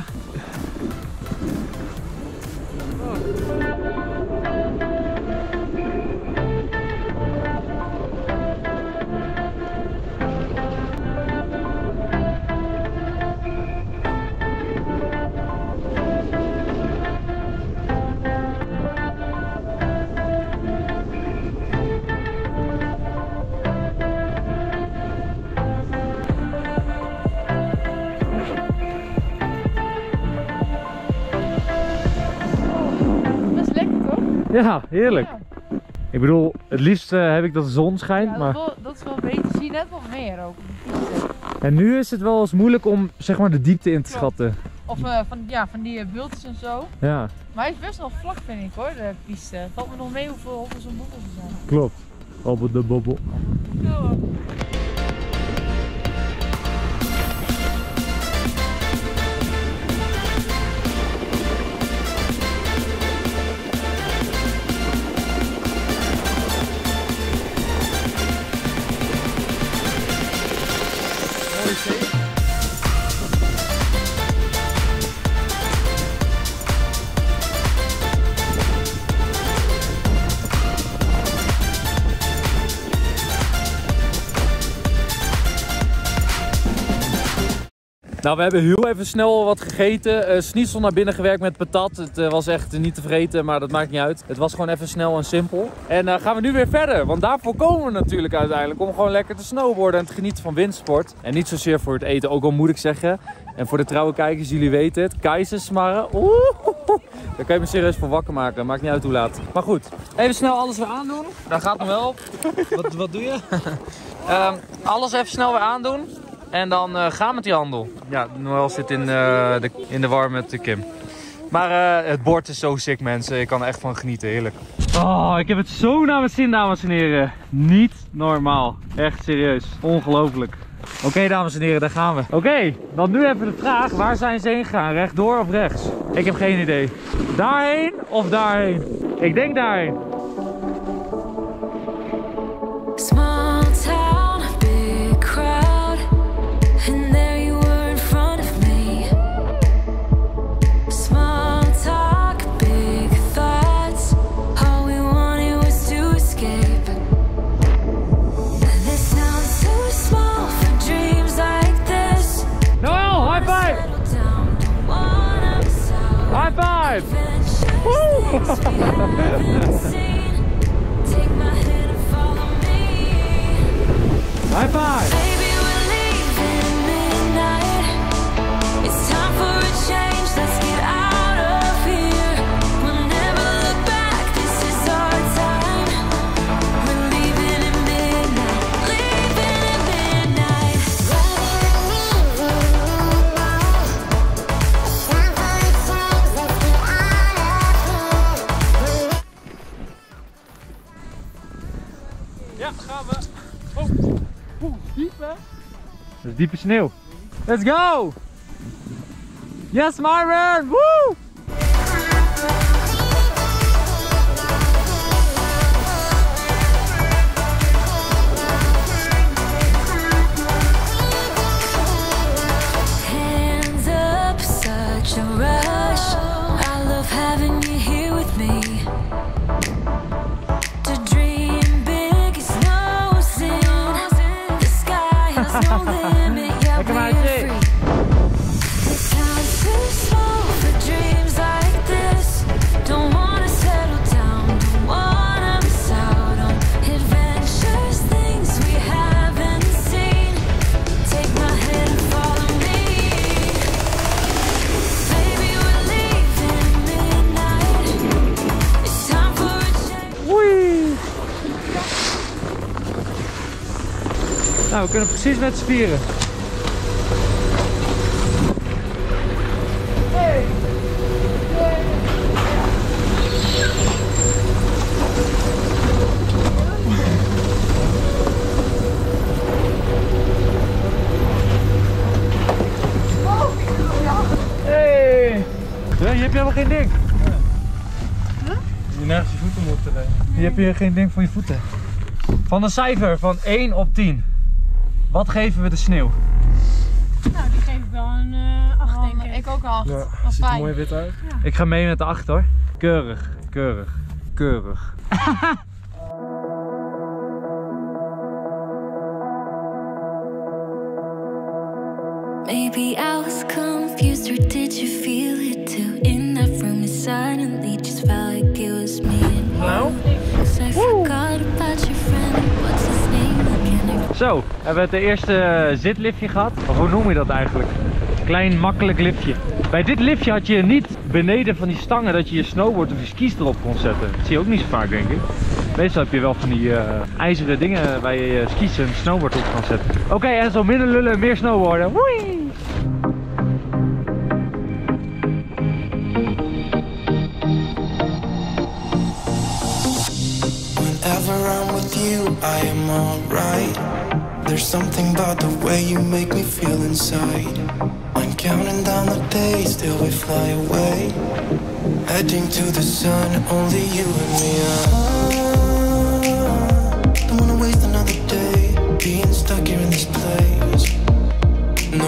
Ja, heerlijk. Ja. Ik bedoel, het liefst uh, heb ik dat de zon schijnt, ja, dat maar... Wel, dat is wel beter. Zie je net wat meer ook. En nu is het wel eens moeilijk om, zeg maar, de diepte in te Klopt. schatten. Of uh, van, ja, van die uh, bultjes en zo. Ja. Maar hij is best wel vlak, vind ik, hoor, de piste. Het valt me nog mee hoeveel, hoeveel zo'n bobbels er zijn. Klopt. Hobbel de bobbel. Ja. Nou, we hebben heel even snel wat gegeten. Uh, Schnitzel naar binnen gewerkt met patat. Het uh, was echt uh, niet te vreten, maar dat maakt niet uit. Het was gewoon even snel en simpel. En uh, gaan we nu weer verder. Want daarvoor komen we natuurlijk uiteindelijk. Om gewoon lekker te snowboarden en te genieten van windsport. En niet zozeer voor het eten, ook al moet ik zeggen. En voor de trouwe kijkers, jullie weten het. Keizersmarren. Oeh, daar kan je me serieus voor wakker maken. Maakt niet uit hoe laat. Maar goed, even snel alles weer aandoen. Daar gaat nog wel op. Wat, wat doe je? uh, alles even snel weer aandoen. En dan uh, gaan met die handel. Ja, Noël zit in, uh, de, in de war met Kim. Maar uh, het bord is zo sick, mensen. Ik kan er echt van genieten. Heerlijk. Oh, ik heb het zo naar mijn zin, dames en heren. Niet normaal. Echt serieus. Ongelooflijk. Oké, okay, dames en heren, daar gaan we. Oké, okay, dan nu even de vraag. Waar zijn ze heen gegaan? Rechtdoor of rechts? Ik heb geen idee. Daarheen of daarheen? Ik denk daarheen. Small town, big crowd. And there you were in front of me. Small talk, big thoughts. All we wanted was to escape. This sounds too small for dreams like this. Noel, high five! High five! Woo! High five! is diepe sneeuw. Let's go! Yes, Myron! Woo! Hands up, such a rush. I love having you here with me. To dream big is no sin. The sky has no limit, yeah, we're free. The time's too slow for dreams like this. Don't wanna settle down, don't wanna miss out on adventures, things we haven't seen. Take my hand and follow me. Baby, we're leaving midnight. It's time for a change. Woei! Nou, we kunnen precies met z'n vieren. Hey! Ja, hier heb je helemaal geen ding. Je nergens je voeten moeten leggen. Hier heb je geen ding voor je voeten. Van een cijfer van één op tien. Wat geven we de sneeuw? Nou, die geef ik wel een uh, acht, denk ik. Ik ook al. Ja, Wat ziet er fijn. mooi wit uit. Ik ga mee met de acht hoor. Keurig, keurig, keurig. Maybe I was confused, or did you feel it too? In that room, it suddenly just felt like it was me and you. 'Cause I forgot about your friend. What's his name again? Zo, hebben we het de eerste zitliftje gehad. Of hoe noem je dat eigenlijk? Klein makkelijk liftje. Bij dit liftje had je niet beneden van die stangen dat je je snowboard of je skis erop kon zetten. Dat zie je ook niet zo vaak, denk ik. Meestal heb je wel van die uh, ijzeren dingen waar je je skis en snowboard op kan zetten. Oké, okay, en zo minder lullen, meer snowboarden. Woei! Whenever I'm with you, I am alright. There's something about the way you make me feel inside. I'm counting down the days till we fly away. Heading to the sun, only you and me. I don't wanna waste another day being stuck here in this place. No,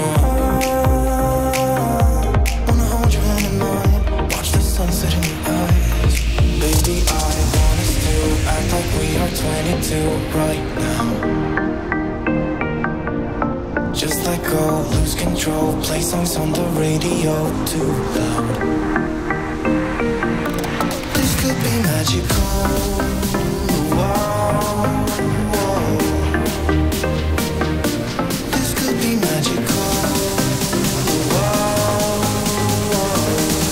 I wanna hold your hand in mine, watch the sunset in your eyes. Baby, I want us to act like we are twenty-two right now. Just let go, lose control, play songs on the radio too loud. This could be magical. Wow, wow. This could be magical. Wow, wow.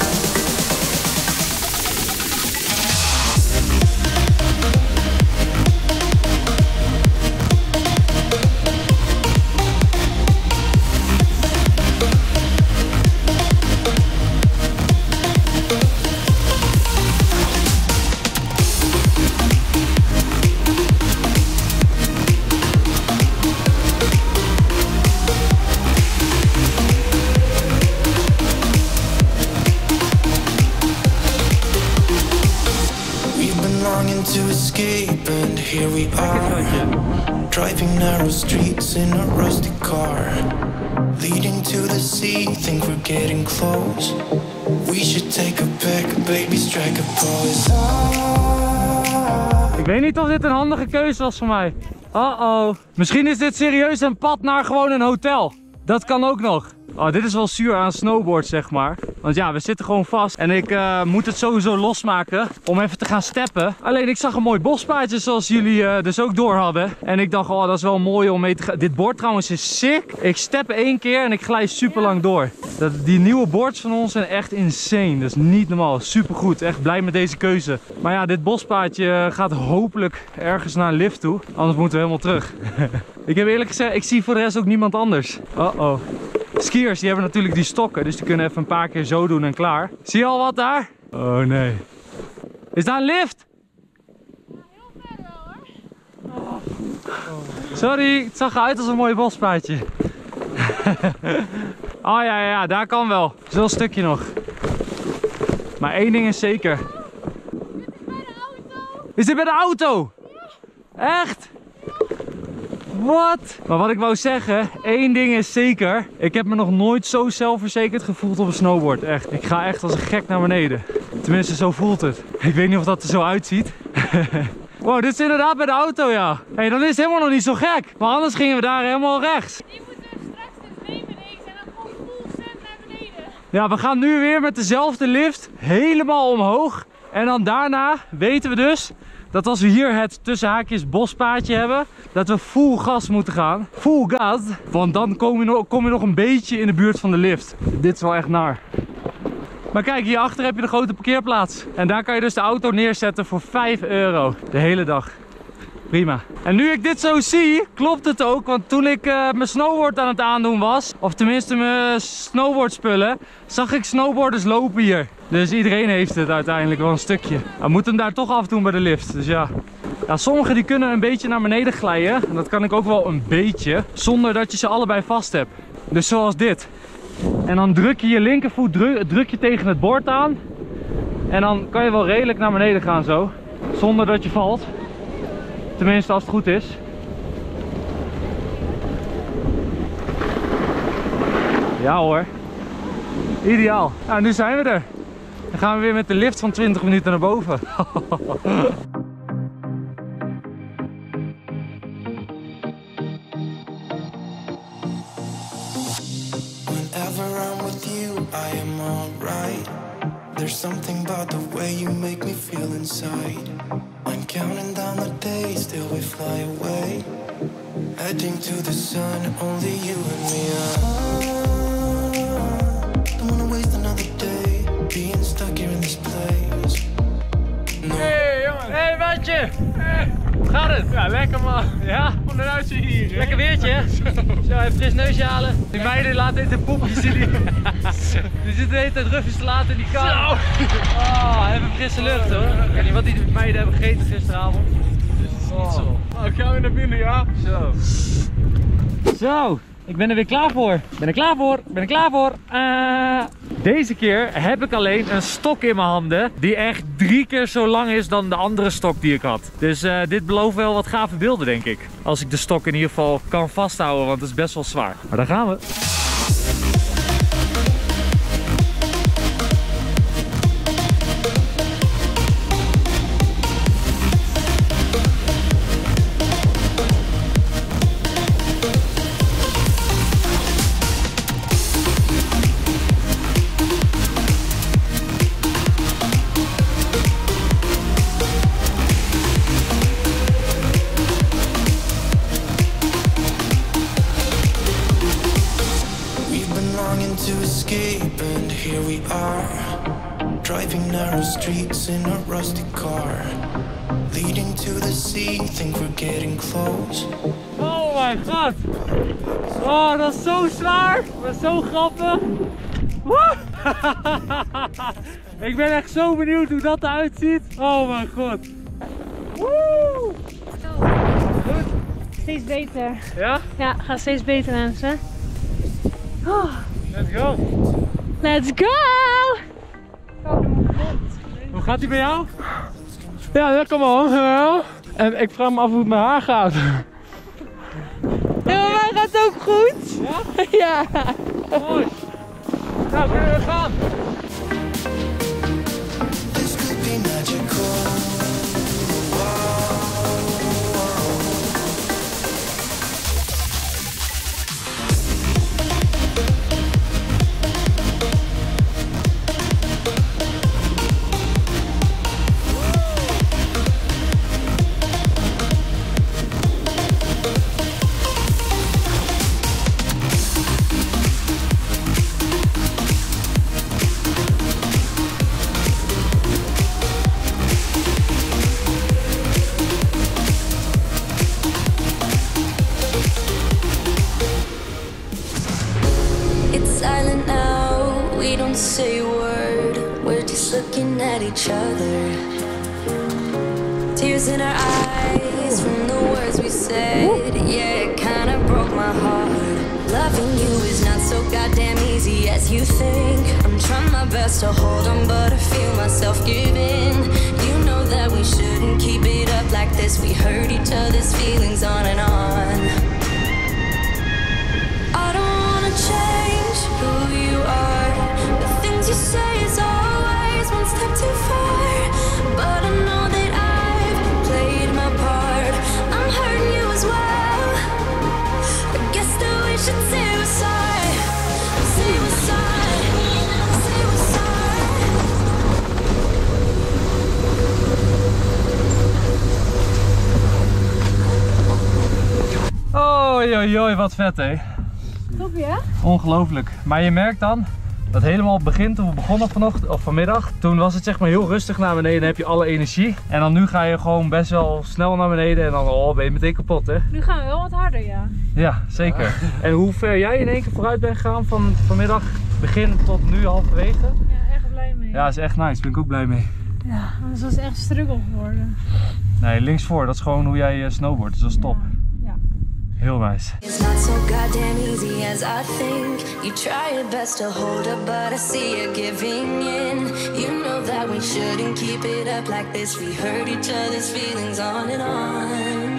To escape, and here we are, driving narrow streets in a rusty car, leading to the sea. Think we're getting close. We should take a pic, baby, strike a pose. Ik weet niet of dit een handige keuze was voor mij. Uh-oh. Misschien is dit serieus een pad naar gewoon een hotel. Dat kan ook nog. Oh, dit is wel zuur aan snowboard, zeg maar. Want ja, we zitten gewoon vast. En ik uh, moet het sowieso losmaken om even te gaan steppen. Alleen ik zag een mooi bospaadje zoals jullie uh, dus ook door hadden. En ik dacht, oh, dat is wel mooi om mee te gaan. Dit bord trouwens is sick. Ik step één keer en ik glij super lang door. Dat, die nieuwe boards van ons zijn echt insane. Dat is niet normaal. Super goed. Echt blij met deze keuze. Maar ja, dit bospaadje gaat hopelijk ergens naar een lift toe. Anders moeten we helemaal terug. Ik heb eerlijk gezegd, ik zie voor de rest ook niemand anders. Uh-oh. Skiers die hebben natuurlijk die stokken, dus die kunnen even een paar keer zo doen en klaar. Zie je al wat daar? Oh nee. Is daar een lift? Ja, heel ver wel hoor. Oh. Sorry, het zag eruit als een mooi bospaadje. Oh ja, ja, ja, daar kan wel. Er is wel een stukje nog. Maar één ding is zeker. Is dit bij de auto? Ja. Echt? Wat? Maar wat ik wou zeggen, één ding is zeker. Ik heb me nog nooit zo zelfverzekerd gevoeld op een snowboard. Echt. Ik ga echt als een gek naar beneden. Tenminste, zo voelt het. Ik weet niet of dat er zo uitziet. Wow, dit is inderdaad bij de auto, ja. Hé, hey, dan is het helemaal nog niet zo gek. Maar anders gingen we daar helemaal rechts. Die moeten we straks dus nemen ineens en dan gewoon full send naar beneden. Ja, we gaan nu weer met dezelfde lift helemaal omhoog. En dan daarna weten we dus dat als we hier het tussen haakjes bospaadje hebben, dat we full gas moeten gaan. Full gas. Want dan kom je, nog, kom je nog een beetje in de buurt van de lift. Dit is wel echt naar. Maar kijk, hierachter heb je de grote parkeerplaats. En daar kan je dus de auto neerzetten voor vijf euro. De hele dag. Prima. En nu ik dit zo zie, klopt het ook. Want toen ik uh, mijn snowboard aan het aandoen was, of tenminste mijn snowboardspullen, zag ik snowboarders lopen hier. Dus iedereen heeft het uiteindelijk wel een stukje. We moeten hem daar toch afdoen bij de lift. Dus ja. Ja, sommigen die kunnen een beetje naar beneden glijden. En dat kan ik ook wel een beetje. Zonder dat je ze allebei vast hebt. Dus zoals dit. En dan druk je je linkervoet druk, druk je tegen het bord aan. En dan kan je wel redelijk naar beneden gaan zo. Zonder dat je valt. Tenminste als het goed is. Ja hoor. Ideaal. Nou, nu zijn we er. Dan gaan we weer met de lift van twintig minuten naar boven. I am alright. There's something about the way you make me feel inside. I'm counting down the days till we fly away. Heading to the sun, only you and me. I don't wanna waste another day being stuck here in this place. No. Hey jongen, hey maatje! Hey. Hoe gaat het? Ja, lekker man. Ja? Onderuit zie je hier. Lekker weertje hè? Zo, even fris neusje halen. Die meiden laten even de poepjes in die... Die zitten de hele tijd rufjes te laten in die kou. Oh, even frisse lucht hoor. Ik weet niet wat die meiden hebben gegeten gisteravond. Dus het is niet zo. Nou, ik ga weer naar binnen, ja? Zo. Zo, ik ben er weer klaar voor. Ik ben er klaar voor. Ik ben er klaar voor. Uh, deze keer heb ik alleen een stok in mijn handen die echt drie keer zo lang is dan de andere stok die ik had. Dus uh, dit belooft wel wat gave beelden denk ik. Als ik de stok in ieder geval kan vasthouden, want het is best wel zwaar. Maar daar gaan we. Driving narrow streets in a rusty car, leading to the sea, think we're getting close. Oh mijn god! Oh, dat is zo zwaar! Dat is zo grappig! Woe! Ik ben echt zo benieuwd hoe dat eruit ziet. Oh mijn god! Woe! Goed? Steeds beter. Ja? Ja, gaat steeds beter mensen. Oh. Let's go! Let's go! Hoe gaat ie bij jou? Ja, lekker man. Ja. En ik vraag me af hoe het met haar gaat. Ja, maar mij gaat het ook goed. Ja? Ja. Mooi. Nou, kunnen we gaan? This could be magical. Say a word, we're just looking at each other. Tears in our eyes from the words we said. Yeah, it kinda broke my heart. Loving you is is not so goddamn easy as you think. I'm trying my best to hold on, but I feel myself giving. You know that we shouldn't keep it up like this. We hurt each other's feelings on and on. I don't wanna change who you are. The things you say is always one step too far. But I know that I've played my part. I'm hurting you as well. I guess that we should say we're sorry. Say we're sorry. Say we're sorry. Oei, oei, oei, wat vet, hè? Top, ja? Ongelooflijk. Maar je merkt dan dat helemaal op het begin, toen we begonnen vanochtend of vanmiddag, toen was het zeg maar heel rustig naar beneden en heb je alle energie. En dan nu ga je gewoon best wel snel naar beneden en dan oh, ben je meteen kapot, hè? Nu gaan we wel wat harder, ja. Ja, zeker. Ja. En hoe ver jij in één keer vooruit bent gegaan van vanmiddag begin tot nu halverwege? Ja, echt blij mee. Ja, is echt nice. Ben ik ook blij mee. Ja, anders was het echt struggle geworden. Nee, linksvoor, dat is gewoon hoe jij snowboardt, dus dat is top. Ja. Heel nice. It's not so goddamn easy as I think. You try your best to hold up, but I see you giving in. You know that we shouldn't keep it up like this. We hurt each other's feelings on and on.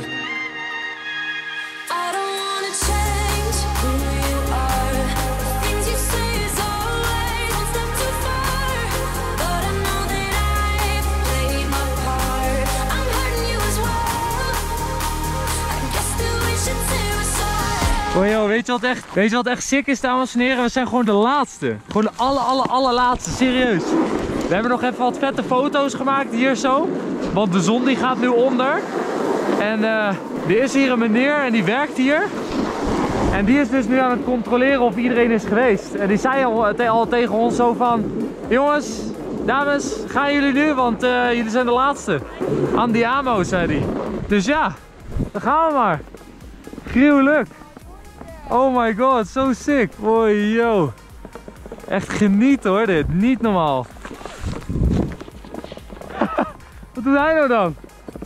I don't wanna change who you are. The things you say is always one step too far. But I know that I've played my part. I'm hurting you as well. I guess that we should say we're sorry. Oh joh, weet je wat echt, weet je wat echt sick is, dames en heren? We zijn gewoon de laatste. Gewoon de aller, aller, allerlaatste, serieus. We hebben nog even wat vette foto's gemaakt hier zo. Want de zon die gaat nu onder. En uh, er is hier een meneer en die werkt hier. En die is dus nu aan het controleren of iedereen is geweest. En die zei al, al tegen ons zo van... Jongens, dames, gaan jullie nu? Want uh, jullie zijn de laatste. Andiamo, zei hij. Dus ja, dan gaan we maar. Gruwelijk. Oh my god, zo sick. Oei, yo. Echt genieten hoor dit, niet normaal. Wat doet hij nou dan?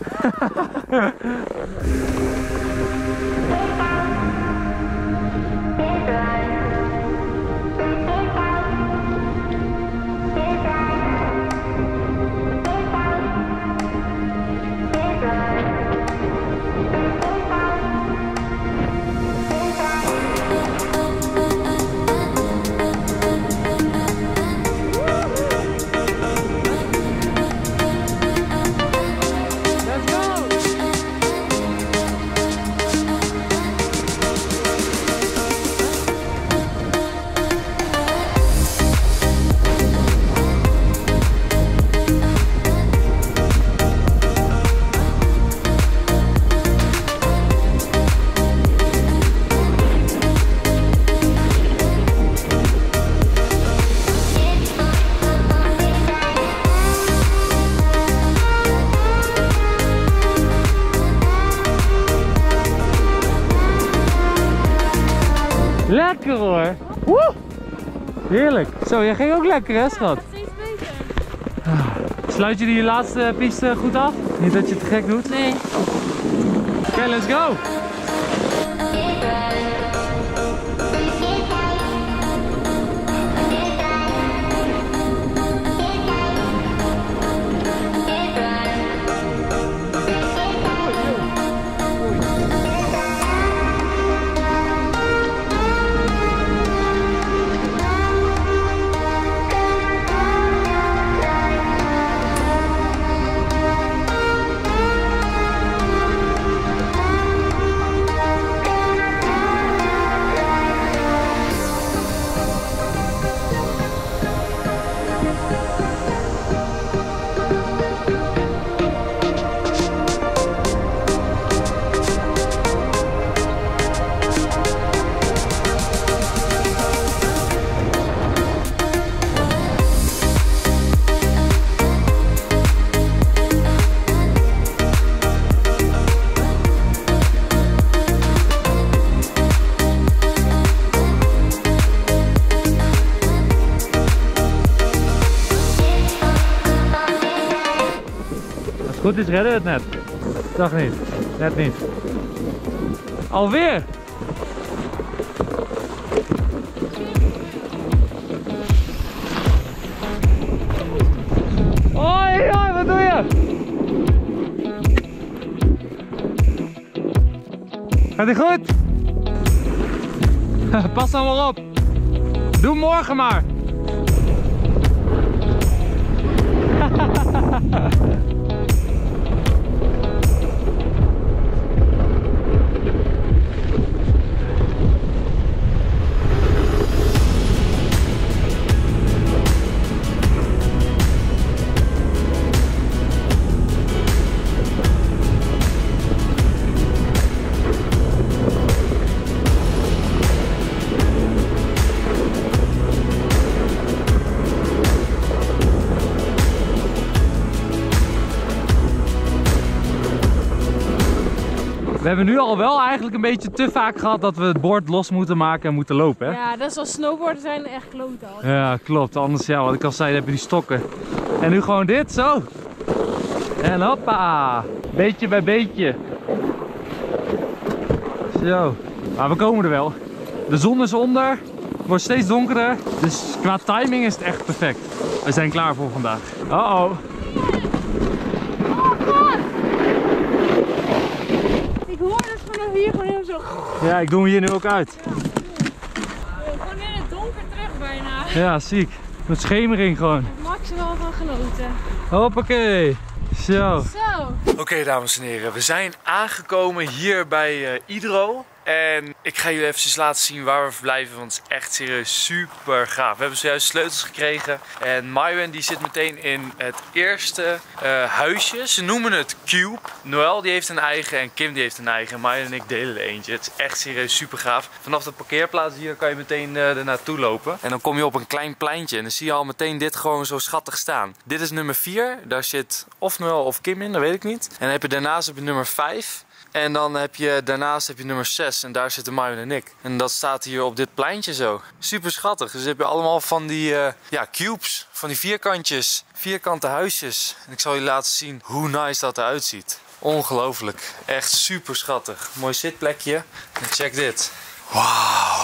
Lekker hoor. Woe! Heerlijk. Zo, jij ging ook lekker hè, schat? Het gaat steeds beter. Sluit je die laatste piste goed af? Niet dat je het te gek doet? Nee. Oké, okay, let's go! Goed is, redden we het net. Dag niet. Net niet. Alweer! Gaat ie goed? Pas dan maar op. Doe morgen maar. We hebben nu al wel eigenlijk een beetje te vaak gehad dat we het bord los moeten maken en moeten lopen, hè? Ja, dat is als snowboarden zijn echt kloot al. Ja, klopt. Anders, ja, wat ik al zei, dan heb je die stokken. En nu gewoon dit, zo. En hoppa. Beetje bij beetje. Zo. Maar we komen er wel. De zon is onder. Het wordt steeds donkerder. Dus qua timing is het echt perfect. We zijn klaar voor vandaag. Uh-oh. Ik hoor het vanaf hier gewoon heel zo. Ja, ik doe hem hier nu ook uit. Gewoon in het donker terug bijna. Ja, ziek. Met schemering gewoon. Ik heb maximaal van genoten. Hoppakee. Zo. Zo. Oké, okay, dames en heren, we zijn aangekomen hier bij uh, Idro. En ik ga jullie even laten zien waar we verblijven, want het is echt serieus super gaaf. We hebben zojuist sleutels gekregen en Mywen die zit meteen in het eerste uh, huisje. Ze noemen het Cube. Noël die heeft een eigen en Kim die heeft een eigen. En Mywen en ik delen er eentje. Het is echt serieus super gaaf. Vanaf de parkeerplaats hier kan je meteen uh, er naartoe lopen. En dan kom je op een klein pleintje en dan zie je al meteen dit gewoon zo schattig staan. Dit is nummer vier. Daar zit of Noël of Kim in, dat weet ik niet. En dan heb je daarnaast heb je nummer vijf. En dan heb je daarnaast heb je nummer zes en daar zitten Mywen en ik. En dat staat hier op dit pleintje zo. Super schattig. Dus heb je allemaal van die uh, ja, cubes, van die vierkantjes, vierkante huisjes. En ik zal je laten zien hoe nice dat eruit ziet. Ongelooflijk. Echt super schattig. Mooi zitplekje. En check dit. Wauw.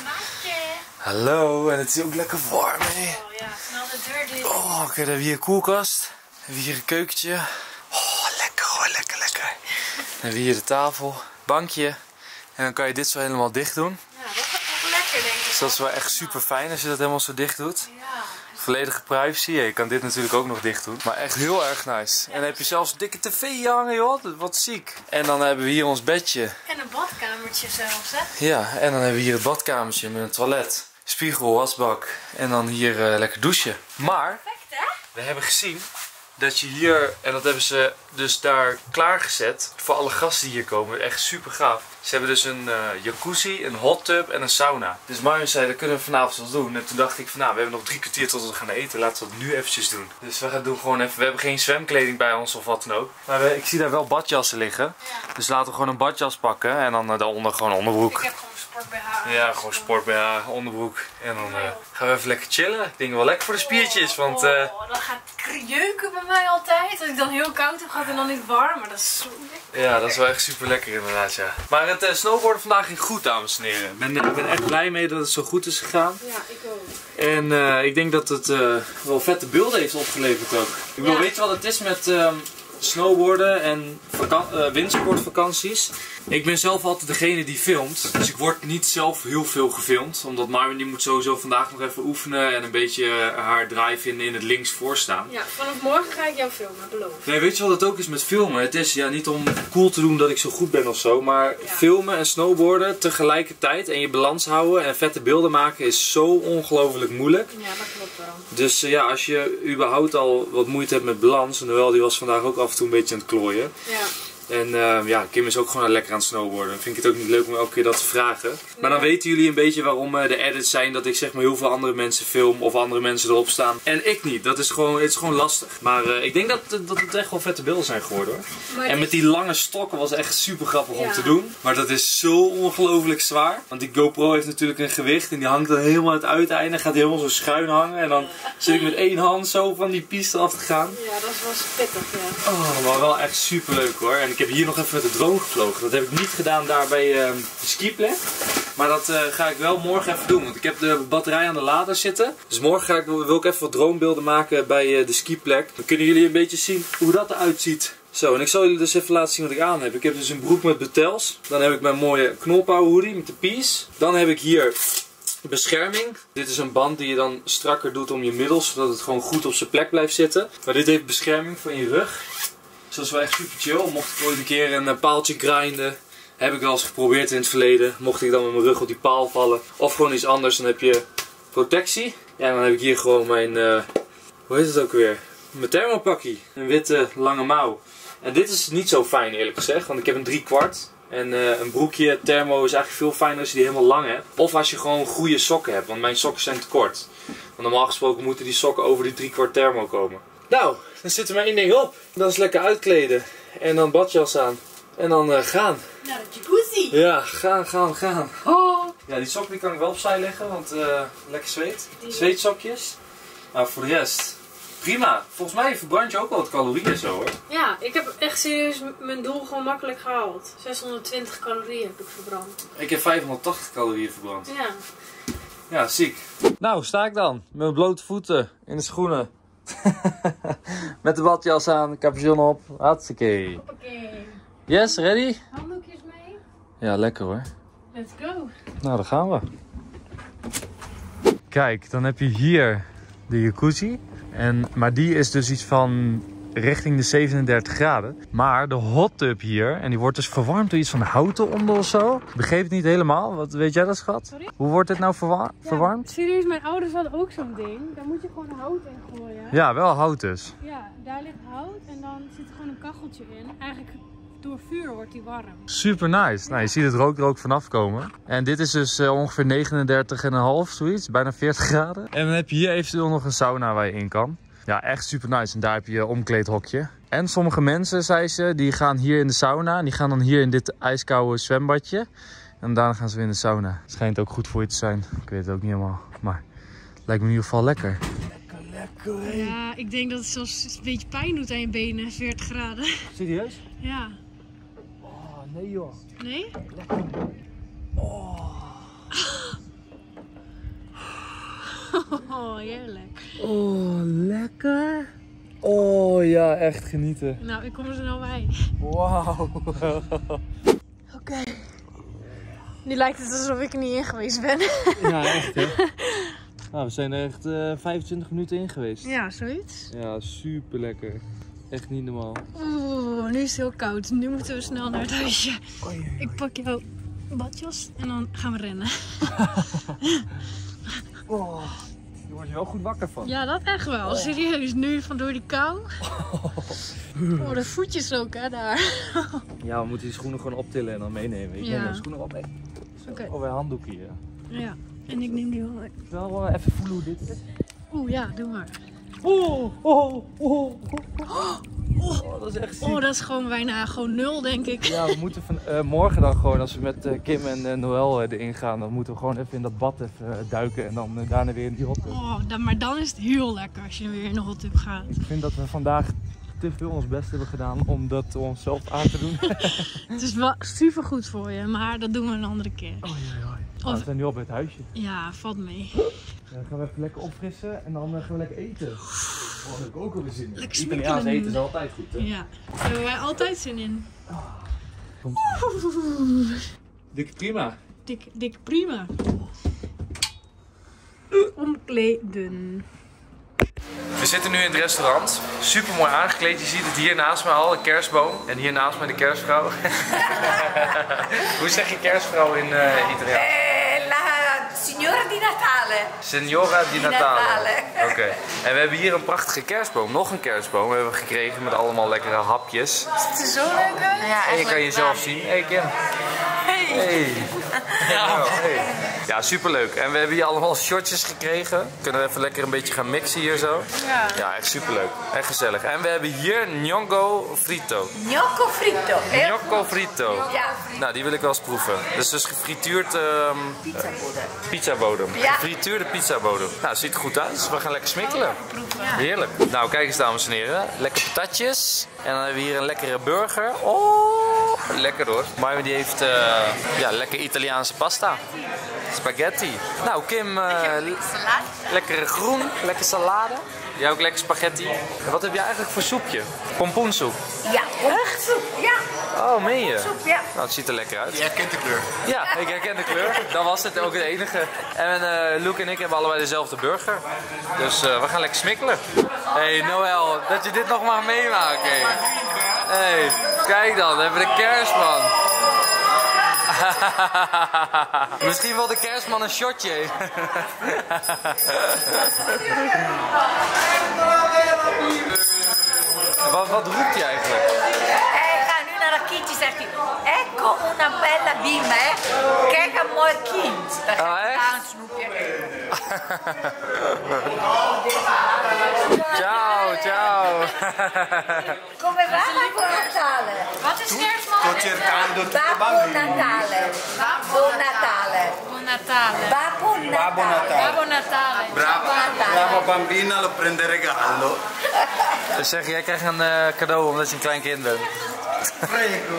Hallo. En het is ook lekker warm, hè? Oh ja, snel de deur dicht. Oh, oké. Okay, dan hebben we hier een koelkast. Dan hebben we hier een keukentje. Oh, lekker hoor. Lekker, lekker. Dan hebben we hier de tafel, bankje en dan kan je dit zo helemaal dicht doen. Ja, dat gaat toch lekker denk ik. Dus dat is wel echt super fijn als je dat helemaal zo dicht doet. Ja. Volledige privacy. Ja, je kan dit natuurlijk ook nog dicht doen. Maar echt heel erg nice. En dan heb je zelfs een dikke tv hangen joh, wat ziek. En dan hebben we hier ons bedje. En een badkamertje zelfs hè. Ja, en dan hebben we hier het badkamertje met een toilet, spiegel, wasbak en dan hier uh, lekker douchen. Maar Perfect hè? we hebben gezien dat je hier, en dat hebben ze dus daar klaargezet voor alle gasten die hier komen. Echt super gaaf. Ze hebben dus een uh, jacuzzi, een hot tub en een sauna. Dus Mywen zei, dat kunnen we vanavond wel doen. En toen dacht ik van nou, we hebben nog drie kwartier tot we gaan eten. Laten we dat nu eventjes doen. Dus we gaan doen gewoon even, we hebben geen zwemkleding bij ons of wat dan ook. Maar we, ik zie daar wel badjassen liggen. Ja. Dus laten we gewoon een badjas pakken en dan uh, daaronder gewoon onderbroek. Ik heb gewoon sport B H. Ja, gewoon sport B H, onderbroek. En dan uh, gaan we even lekker chillen. Ik denk wel lekker voor de spiertjes, want... Uh, oh, dat gaat jeuken bij mij altijd. Als ik dan heel koud heb, gaat het dan niet warm. Maar dat is zo lekker. Ja, dat is wel echt super lekker inderdaad, ja. Maar het uh, snowboarden vandaag ging goed, dames en heren. Ik ben, ik ben echt blij mee dat het zo goed is gegaan. Ja, ik ook. En uh, ik denk dat het uh, wel vette beelden heeft opgeleverd ook. Ik bedoel, Ja. weet je wat het is met uh, snowboarden en uh, windsportvakanties? Ik ben zelf altijd degene die filmt, dus ik word niet zelf heel veel gefilmd. Omdat Mywen die moet sowieso vandaag nog even oefenen en een beetje haar draai vinden in het links voorstaan. Ja, vanaf morgen ga ik jou filmen, beloofd. Nee, weet je wat het ook is met filmen? Het is ja niet om cool te doen dat ik zo goed ben of zo, maar Ja. filmen en snowboarden tegelijkertijd en je balans houden en vette beelden maken is zo ongelooflijk moeilijk. Ja, dat klopt wel. Dus uh, ja, als je überhaupt al wat moeite hebt met balans, en Noël die was vandaag ook af en toe een beetje aan het klooien. Ja. En uh, ja, Kim is ook gewoon lekker aan het snowboarden. Dan vind ik het ook niet leuk om elke keer dat te vragen. Maar dan weten jullie een beetje waarom uh, de edits zijn dat ik zeg maar heel veel andere mensen film of andere mensen erop staan. En ik niet. Dat is gewoon, het is gewoon lastig. Maar uh, ik denk dat, dat het echt wel vette beelden zijn geworden hoor. Maar En het met is- die lange stokken was echt super grappig om Ja. te doen. Maar dat is zo ongelooflijk zwaar. Want die GoPro heeft natuurlijk een gewicht en die hangt dan helemaal aan het uiteinde. Gaat helemaal zo schuin hangen. En dan zit ik met één hand zo van die piste af te gaan. Ja, dat was pittig, ja. Oh, maar wel echt super leuk hoor. En ik heb hier nog even met de drone gevlogen. Dat heb ik niet gedaan daar bij uh, de skiplek. Maar dat uh, ga ik wel morgen even doen. Want ik heb de batterij aan de lader zitten. Dus morgen ga ik, wil ik even wat dronebeelden maken bij uh, de skiplek. Dan kunnen jullie een beetje zien hoe dat eruit ziet Zo, en ik zal jullie dus even laten zien wat ik aan heb. Ik heb dus een broek met bretels. Dan heb ik mijn mooie knolpauw hoodie met de piece. Dan heb ik hier bescherming. Dit is een band die je dan strakker doet om je middels, zodat het gewoon goed op zijn plek blijft zitten. Maar dit heeft bescherming van je rug. Dus dat is wel echt super chill. Mocht ik ooit een keer een paaltje grinden, heb ik wel eens geprobeerd in het verleden. Mocht ik dan met mijn rug op die paal vallen. Of gewoon iets anders, dan heb je protectie. Ja, en dan heb ik hier gewoon mijn, uh, hoe heet het ook weer? Mijn thermopakkie. Een witte lange mouw. En dit is niet zo fijn eerlijk gezegd, want ik heb een drie kwart. En uh, een broekje thermo is eigenlijk veel fijner als je die helemaal lang hebt. Of als je gewoon goede sokken hebt, want mijn sokken zijn te kort. Want normaal gesproken moeten die sokken over die drie kwart thermo komen. Nou, dan zit er maar één ding op. Dat is lekker uitkleden. En dan badjas aan. En dan uh, gaan. Naar de jacuzzi. Ja, gaan, gaan, gaan. Oh. Ja, die sokken die kan ik wel opzij leggen, want uh, lekker zweet. Zweetsokjes. Maar voor de rest, prima. Volgens mij verbrand je ook wel wat calorieën zo hoor. Ja, ik heb echt serieus mijn doel gewoon makkelijk gehaald. zeshonderdtwintig calorieën heb ik verbrand. Ik heb vijfhonderdtachtig calorieën verbrand. Ja. Ja, ziek. Nou, sta ik dan. Met mijn blote voeten in de schoenen. Met de badjas aan, capuchon op. Hartstikke. Hoppakee. Yes, ready? Handdoekjes mee. Ja, lekker hoor. Let's go. Nou, daar gaan we. Kijk, dan heb je hier de jacuzzi. En, maar die is dus iets van richting de zevenendertig graden. Maar de hot tub hier, en die wordt dus verwarmd door iets van houten onder of zo. Ik begreep het niet helemaal. Wat weet jij dat, schat? Sorry? Hoe wordt dit nou verwa Ja, verwarmd? serieus, mijn ouders hadden ook zo'n ding. Daar moet je gewoon hout in gooien. Ja, wel hout dus. Ja, daar ligt hout en dan zit er gewoon een kacheltje in. Eigenlijk door vuur wordt die warm. Super nice. Nou, je ziet het rook er ook vanaf komen. En dit is dus uh, ongeveer negenendertig komma vijf, zoiets. Bijna veertig graden. En dan heb je hier eventueel nog een sauna waar je in kan. Ja, echt super nice. En daar heb je je omkleedhokje. En sommige mensen, zei ze, die gaan hier in de sauna. En die gaan dan hier in dit ijskoude zwembadje. En daarna gaan ze weer in de sauna. Schijnt ook goed voor je te zijn. Ik weet het ook niet helemaal. Maar het lijkt me in ieder geval lekker. Lekker, lekker. Hey. Ja, ik denk dat het zelfs een beetje pijn doet aan je benen, veertig graden. Serieus? Ja. Oh, nee joh. Nee? Lekker. Oh. Oh, heerlijk. Oh, lekker. Oh ja, echt genieten. Nou, ik kom er snel bij. Wauw. Oké. Okay. Nu lijkt het alsof ik er niet in geweest ben. Ja, echt hè. Nou, we zijn er echt uh, vijfentwintig minuten in geweest. Ja, zoiets. Ja, super lekker. Echt niet normaal. Oeh, nu is het heel koud. Nu moeten we snel naar het huisje. Oei, oei. Ik pak jouw badjas en dan gaan we rennen. Oh, je wordt er wel goed wakker van. Ja, dat echt wel. Serieus, nu van door die kou. Oh, de voetjes ook hè, daar. Ja, we moeten die schoenen gewoon optillen en dan meenemen. Ik Ja. neem mijn schoenen op mee. Oké. Oh, weer handdoeken hier. Ja, en ik neem die wel mee. Wel uh, even voelen hoe dit is. Oeh, ja, doe maar. Oh, oh, oh, oh. Oh, dat is echt ziek. Oh, dat is gewoon bijna gewoon nul, denk ik. Ja, we moeten van, uh, morgen dan gewoon, als we met uh, Kim en uh, Noël uh, erin gaan, dan moeten we gewoon even in dat bad even uh, duiken en dan uh, daarna weer in die hot tub. Oh, dan, maar dan is het heel lekker als je weer in de hot tub gaat. Ik vind dat we vandaag te veel ons best hebben gedaan om dat onszelf aan te doen. Het is wel super goed voor je, maar dat doen we een andere keer. Oh, ja, ja. Nou, we zijn nu al bij het huisje. Ja, valt mee. Ja, dan gaan we even lekker opfrissen en dan uh, gaan we lekker eten. Oh, daar heb ik ook alweer zin in. Lekker Italiaans smikkelen. eten is altijd goed, hè? Ja, daar hebben wij altijd zin in. Komt. Dikke prima. Dik, dik prima. Omkleden. We zitten nu in het restaurant. Super mooi aangekleed. Je ziet het hier naast me al, een kerstboom. En hier naast me de kerstvrouw. Hoe zeg je kerstvrouw in uh, Italiaans? Eh, la signora di Natale. Signora di Di Natale. Natale. Oké. Okay. En we hebben hier een prachtige kerstboom. Nog een kerstboom we hebben we gekregen met allemaal lekkere hapjes. Ziet er zo leuk uit. Ja, En je kan jezelf zien. Hey Kim. Hey. Ja. Hey. Ja, superleuk. En we hebben hier allemaal shotjes gekregen. Kunnen we even lekker een beetje gaan mixen hier zo. Ja. Ja, echt superleuk. Echt gezellig. En we hebben hier gnocco frito. Gnocco fritto. Gnocco frito. Ja. Nou, die wil ik wel eens proeven. Dus dus gefrituurd um, Pizzabodem. pizzabodem. Ja. Gefrituurde pizzabodem. Nou, ziet er goed uit. Dus we gaan lekker smikkelen. Heerlijk. Nou, kijk eens dames en heren. Lekker patatjes. En dan hebben we hier een lekkere burger. Oh, lekker hoor. Maya die heeft uh, ja, lekker Italiaanse pasta. Spaghetti. Nou, Kim, uh, lekkere groen, lekker salade. Jij ook lekker spaghetti. En wat heb jij eigenlijk voor soepje? Pompoensoep? Ja, pompoensoep, ja. Oh, meen je? Soep, ja. Nou, het ziet er lekker uit. Je herkent de kleur. Ja, ik herken de kleur. Dat was het ook het enige. En uh, Luke en ik hebben allebei dezelfde burger. Dus uh, we gaan lekker smikkelen. Hey Noël, dat je dit nog mag meemaken. Hey, kijk dan, we hebben de kerstman. Misschien wil de kerstman een shotje. wat, wat roept hij eigenlijk? Hij gaat nu naar dat kindje, zegt hij. Ecco una bella bimba, hè? Kijk een mooi kind. Dan gaat hij daar een snoepje. Ciao, ciao. Come va Babbo Natale? Wat is kerstman? Sto cercando tutte le Babbo bambine. Natale. Babbo Natale. Buon Natale. Babbo Babbo Natale. Natale. Babbo Natale. Brava, brava bambina, lo prende regalo. Dus zeg, jij krijgt een uh, cadeau omdat je een klein kind bent. Prego.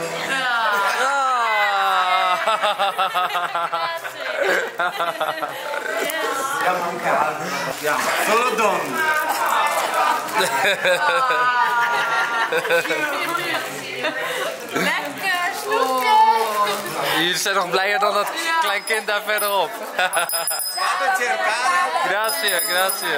Ja, manca. Ja, solo donne. Lekker snoepje. Jullie zijn nog blijer dan dat klein kind daar verderop. Grazie, grazie.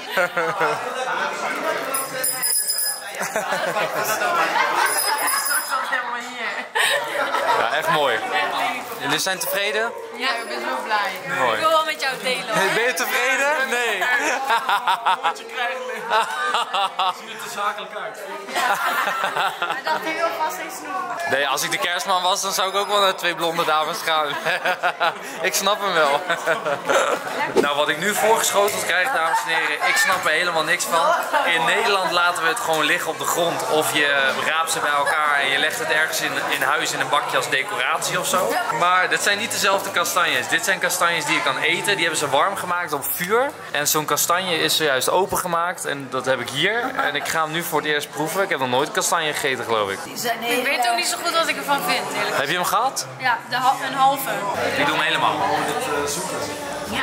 Ja, echt mooi. Jullie zijn tevreden? Ja, ik ben zo blij. Mooi. Ik wil wel met jou delen. Hoor. Ben je tevreden? Nee. Wat je krijgt, ziet er te zakelijk uit. Hij dacht, hij wil vast geen snoep. Nee, als ik de kerstman was, dan zou ik ook wel naar twee blonde dames gaan. Ik snap hem wel. Nou, wat ik nu voorgeschoteld krijg, dames en heren, ik snap er helemaal niks van. In Nederland laten we het gewoon liggen op de grond. Of je raapt ze bij elkaar en je legt het ergens in, in huis in een bakje als decoratie of zo. Maar dit zijn niet dezelfde kastanjes. Dit zijn kastanjes die je kan eten. Die hebben ze warm gemaakt op vuur. En zo'n kastanje is zojuist opengemaakt. En dat heb ik hier. En ik ga hem nu voor het eerst proeven. Ik heb nog nooit kastanje gegeten, geloof ik. Ik weet ook niet zo goed wat ik ervan vind, eerlijk. Heb je hem gehad? Ja, de ha een halve. Ik doe hem helemaal. Ja.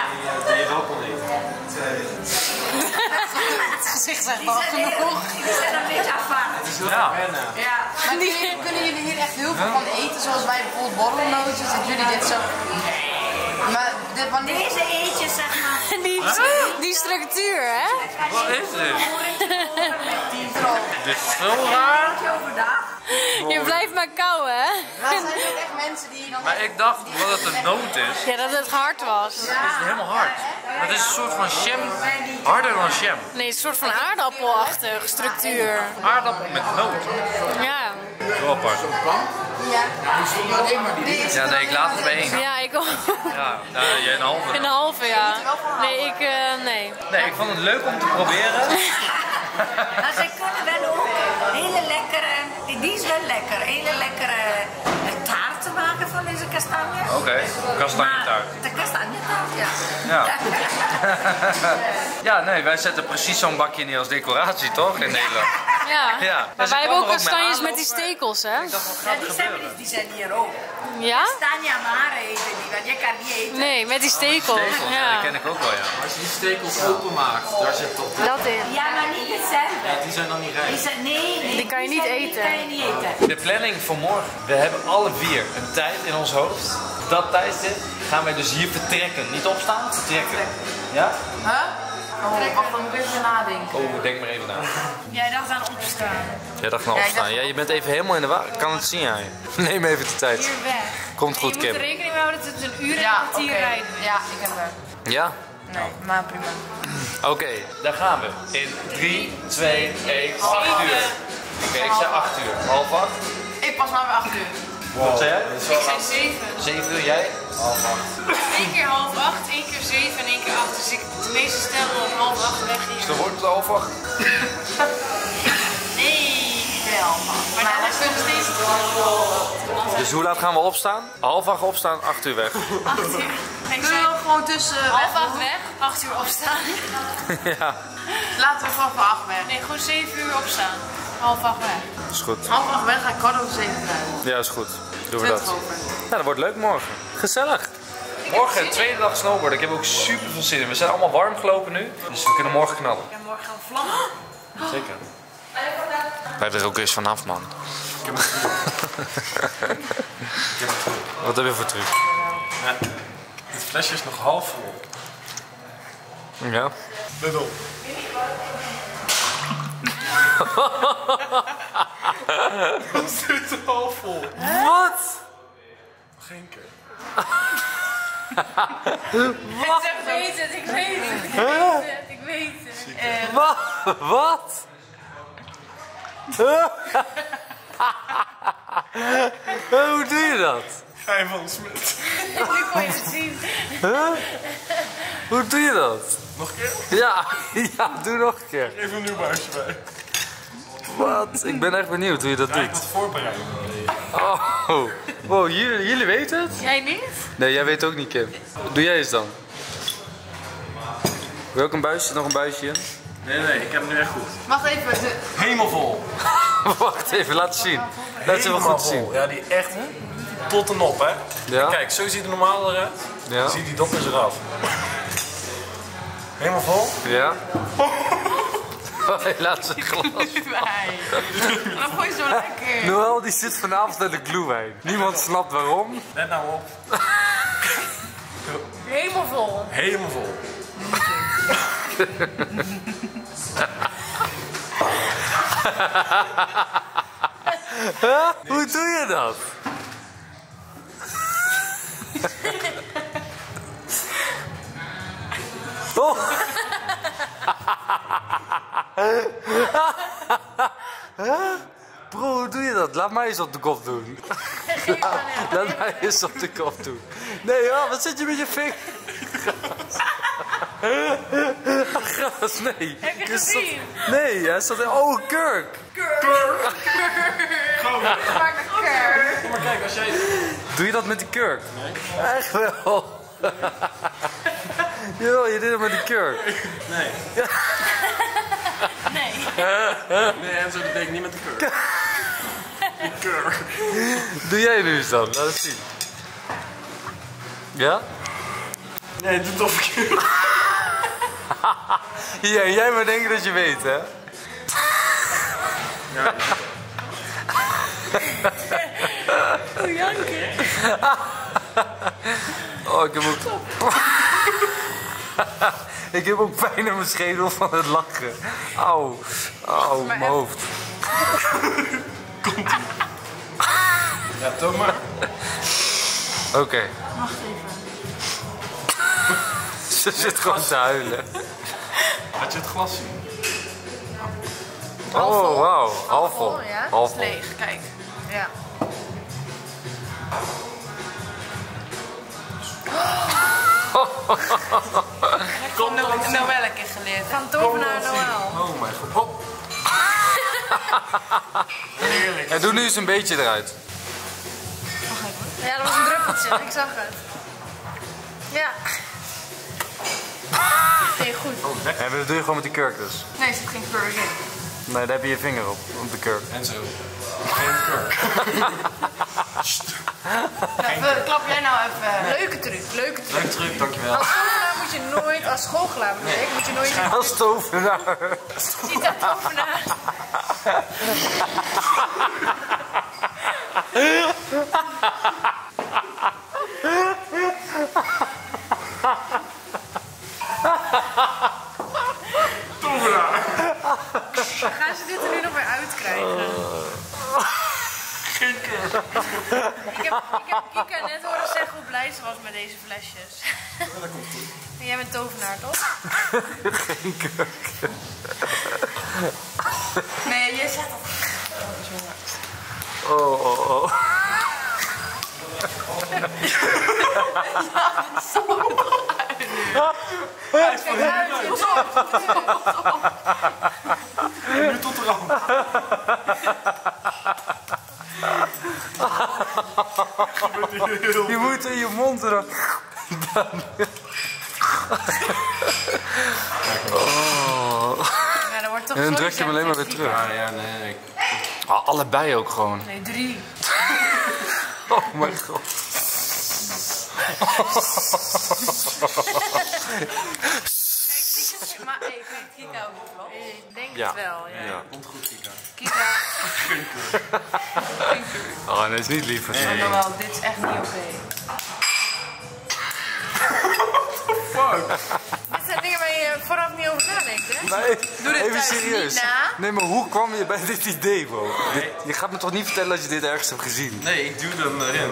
Het gezicht zegt Die wel zijn, heel, genoeg. die zijn een beetje apart. Ja. Ja, maar die, kunnen jullie hier echt heel veel van eten? Zoals wij bijvoorbeeld borrelnootjes, dat jullie dit zo... Maar dit, wanneer... Deze eetjes, zeg maar. Die, die structuur, hè? Wat is dit? Die vrouw. Dit is zo raar. Overdag. Je blijft maar kauwen, hè? Maar zijn er ook echt mensen die dan... Maar ik dacht dat het een noot is. Ja, dat het hard was. Het is helemaal hard. Het is een soort van jam. Harder dan jam. Nee, een soort van aardappelachtig structuur. Aardappel met noot. Ja. Zo apart. Ja. Ja, nee, ik laat het bij één. Ja, ik ook. Ja, nou, jij een halve. Een halve, ja. Nee, ik, uh, nee. Nee, ik vond het leuk om te proberen. Maar ze kunnen wel ook hele lekkere, die is wel lekker, hele lekkere taarten maken van deze kastanjes. Oké, okay. Kastanjetaart. De kastanjetaart, ja. Ja. Ja, nee, wij zetten precies zo'n bakje neer als decoratie, toch? In Nederland. Ja. Ja. Maar Dus wij ik hebben kwam ook er mee kastanjes aan, met die stekels, hè? Ik dacht, wat Ja, gaat die er zijn, gebeuren? die zijn hier ook. Ja? Kastanje amare eten die, want je kan niet eten. Nee, met die stekels. Stekels, ja, die Ja. ken ik ook wel, ja. Als je die stekels openmaakt, daar zit toch. Dat in. Ja, maar niet hetzelfde. Die zijn dan niet Die rijp. zijn, nee, nee, Die kan je niet zijn- eten. Die kan je niet eten. De planning voor morgen. We hebben alle vier een tijd in ons hoofd. Dat tijdstip gaan wij dus hier vertrekken. Niet opstaan, vertrekken. Ja? Huh? Oh, wacht, dan moet ik even nadenken. Oh, denk maar even na. Jij dacht aan opstaan. Jij dacht nou opstaan. Ja, je bent even helemaal in de war. Ik kan het zien aan je. Neem even de tijd. Hier weg. Komt goed, Je moet er Kim. rekening mee houden dat het een uur en Ja, een oké. kwartier rijden. Ja, ik heb hem. Ja? Nee, maar prima. Oké, daar gaan we. In drie, twee, één, acht uur. Oké, ik zei acht uur. Half acht. Ik pas maar weer acht uur. Wat zei jij? Ik zei zeven. Zeven uur, jij? Half acht. Eén keer half acht, één keer zeven en één keer acht. Dus ik de meeste stellen om half acht weg hier. Dan wordt het half acht. Nee, wel. Maar dan is het nog steeds Dus hoe laat gaan we opstaan? Half acht opstaan, acht uur weg. acht uur. Ik Kunnen zei we gewoon tussen... half acht weg, acht uur opstaan. Ja, Laten we gewoon voor acht weg. Nee, gewoon zeven uur opstaan. Half acht weg. is goed. Half acht weg, ga ik kwart over zeven blijven. Ja, is goed. Doen we dat. Nou, dat wordt leuk morgen. Gezellig. Morgen de tweede dag snowboarden. Ik heb ook super veel zin in. We zijn allemaal warm gelopen nu. Dus we kunnen morgen knallen. Ja, morgen gaan we vlammen. Zeker. Blijf er ook eens vanaf, man. Ik heb een truc. Ik heb een truc. Wat heb je voor truc? Ja, dit flesje is nog half vol. Ja. Let op. Dat is dit half vol. Wat? Geen keer. Wat? Ik weet het, ik weet het, ik weet het, ik weet het. Wat? Wat? Hoe doe je dat? Ga je van Smit. Nu kon je het zien. Huh? Hoe doe je dat? Nog een keer? Ja, ja, doe nog een keer. Even een nieuw buisje bij. Wat? Ik ben echt benieuwd hoe je dat Ja, ik doet. moet voorbereiden. Oh, wow, jullie, jullie weten het? Jij niet? Nee, jij weet ook niet, Kim. Doe jij eens dan. Wil je ook een buisje? Nog een buisje in? Nee, nee, ik heb het nu echt goed. Wacht even. De... Helemaal vol. Wacht even, laat zien. Laat ze wel goed zien. Ja, die echt tot en op, hè? Ja? Kijk, zo ziet het normaal eruit. Ja. Dan zie je die dop is eraf. Helemaal vol? Ja. Laat ze glas. Dan gooi je zo lekker. Noël die zit vanavond naar de glühwein. Niemand snapt waarom. Let nou op. Helemaal vol. Helemaal vol. Huh? Hoe doe je dat? Oh. Bro, hoe doe je dat? Laat mij eens op de kop doen. Laat, laat mij eens op de kop doen. Nee, ja, wat zit je met je vinger? Gras, nee. Heb je Je gezien? zat- Nee, hij zat in... Oh, kurk. Kurk. Smaakt naar kurk. Maar kijk, als jij... Doe je dat met die kurk? Nee. Echt wel. Jawel, je deed het met die kurk. Nee. Nee. Nee, en zo dat deed ik niet met de kurk. Die kurk. Doe jij nu eens dan? Laat het zien. Ja? Nee, doe het toch verkeerd. Ja, jij maar denken dat je weet, hè? Ja. Oh, janken. Oh, ik heb ook... Ik heb ook pijn in mijn schedel van het lachen. Auw. Auw, mijn hoofd. Komt-ie. Ja, toon maar. Oké. Okay. Wacht even. Ze zit gewoon te huilen. Laat je het glas zien. Oh, wauw. Half vol. Ja, Half is vol. leeg. Kijk. Ja. Kom, nou heb ik nou wel een keer geleerd. Van tovenaar Noël. Oh mijn god. Hop. Heerlijk. En doe nu eens een beetje eruit. Ja, dat was een druppeltje. Ik zag het. Ja. Nee, goed. Oh, lekker. En dat doe je gewoon met die kurk dus. Nee, er zit geen kurk in. Nee, daar heb je je vinger op, op de kurk. En zo. Geen kurk. Even, klap jij nou even. Leuke truc, leuke truc. Leuk truc, dankjewel. Als goochelaar moet je nooit, als goochelaar bedoel ik, moet je nooit... Als tovenaar. Ziet dat tovenaar? Tovenaar. Gaan ze dit er nu nog weer uitkrijgen? Geen kurk. Ik heb, ik heb Kika net horen zeggen hoe blij ze was met deze flesjes. Dat komt goed. En jij bent tovenaar, toch? Geen kurk. Nee, jij zegt dat. Oh, oh, oh. Kijk uit, je Nu tot de rand. Je moet in je mond er dan... Oh. Ja, dat wordt toch En dan zo druk je hem alleen maar weer terug. Ah ja, nee, nee. Oh, allebei ook gewoon. Nee, drie. Oh mijn god. Maar hey, kijk, Kika ook nog wel. Ik denk Ja. het wel, ja. Ja. Komt goed, Kika. Kika. Oh, dat is niet lief. Nee. Maar wel, dit is echt niet oké. Fuck. Dit zijn dingen waar je vooraf niet over nadenkt, hè? Nee, Doe dit even thuis serieus. niet na. Nee, maar hoe kwam je bij dit idee, bro? Dit, je gaat me toch niet vertellen dat je dit ergens hebt gezien? Nee, ik duwde hem erin.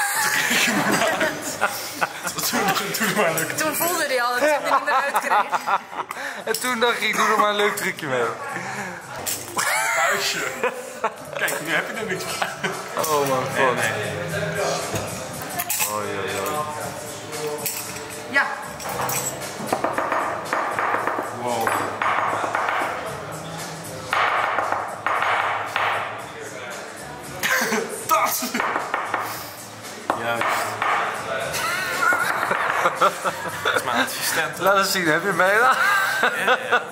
Toen doe maar leuk. Toen voelde hij al dat hij er niet meer uit kreeg. En toen dacht ik, ik doe er maar een leuk trucje mee. Buisje. Kijk, nu heb je er niks van. Oh mijn god. Oh ja, ja. Ja. Wow. Dat! Juist. Dat is mijn assistent. Laat eens zien, heb je mee? Ja, ja.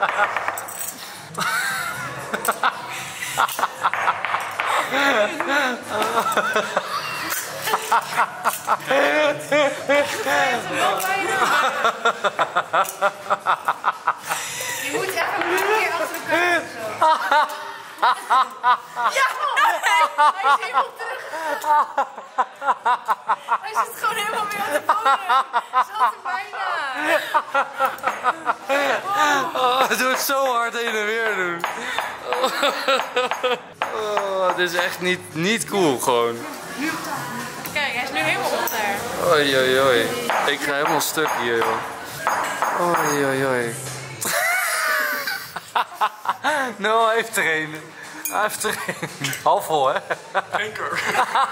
Je moet echt een keer achter elkaar of zo. Ja! Hij is helemaal terug. Hij zit gewoon helemaal weer op de bodem. Zat er bijna. Oh, het doet zo hard heen en weer doen. Oh, het is echt niet, niet cool gewoon. Kijk, hij is nu helemaal onder. Oei, oei, oei. Ik ga helemaal stuk hier, joh. Oei, oei, oei. Nou, hij heeft er een. Hij heeft er een. Half vol, hè? Geen kurk.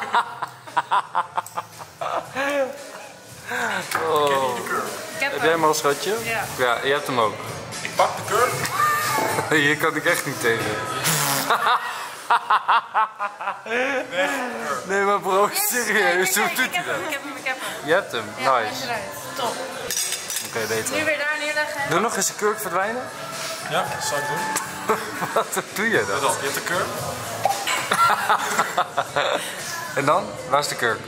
Oh. Heb Heb jij hem al, schatje? Ja. Ja, je hebt hem ook. Ik pak de kurk. Hier kan ik echt niet tegen. Nee, maar bro, serieus, hoe Kijk, doet ik hij heb hem, dat? ik heb hem, ik heb hem. Je hebt hem, Ja, hij is nice. eruit. Top. Oké, beter. Nu weer daar neerleggen. Doe nog eens een kurk verdwijnen. Ja, dat zal ik doen. Wat doe je dan? Wat dan? Je hebt de kurk. En dan? Waar is de kurk?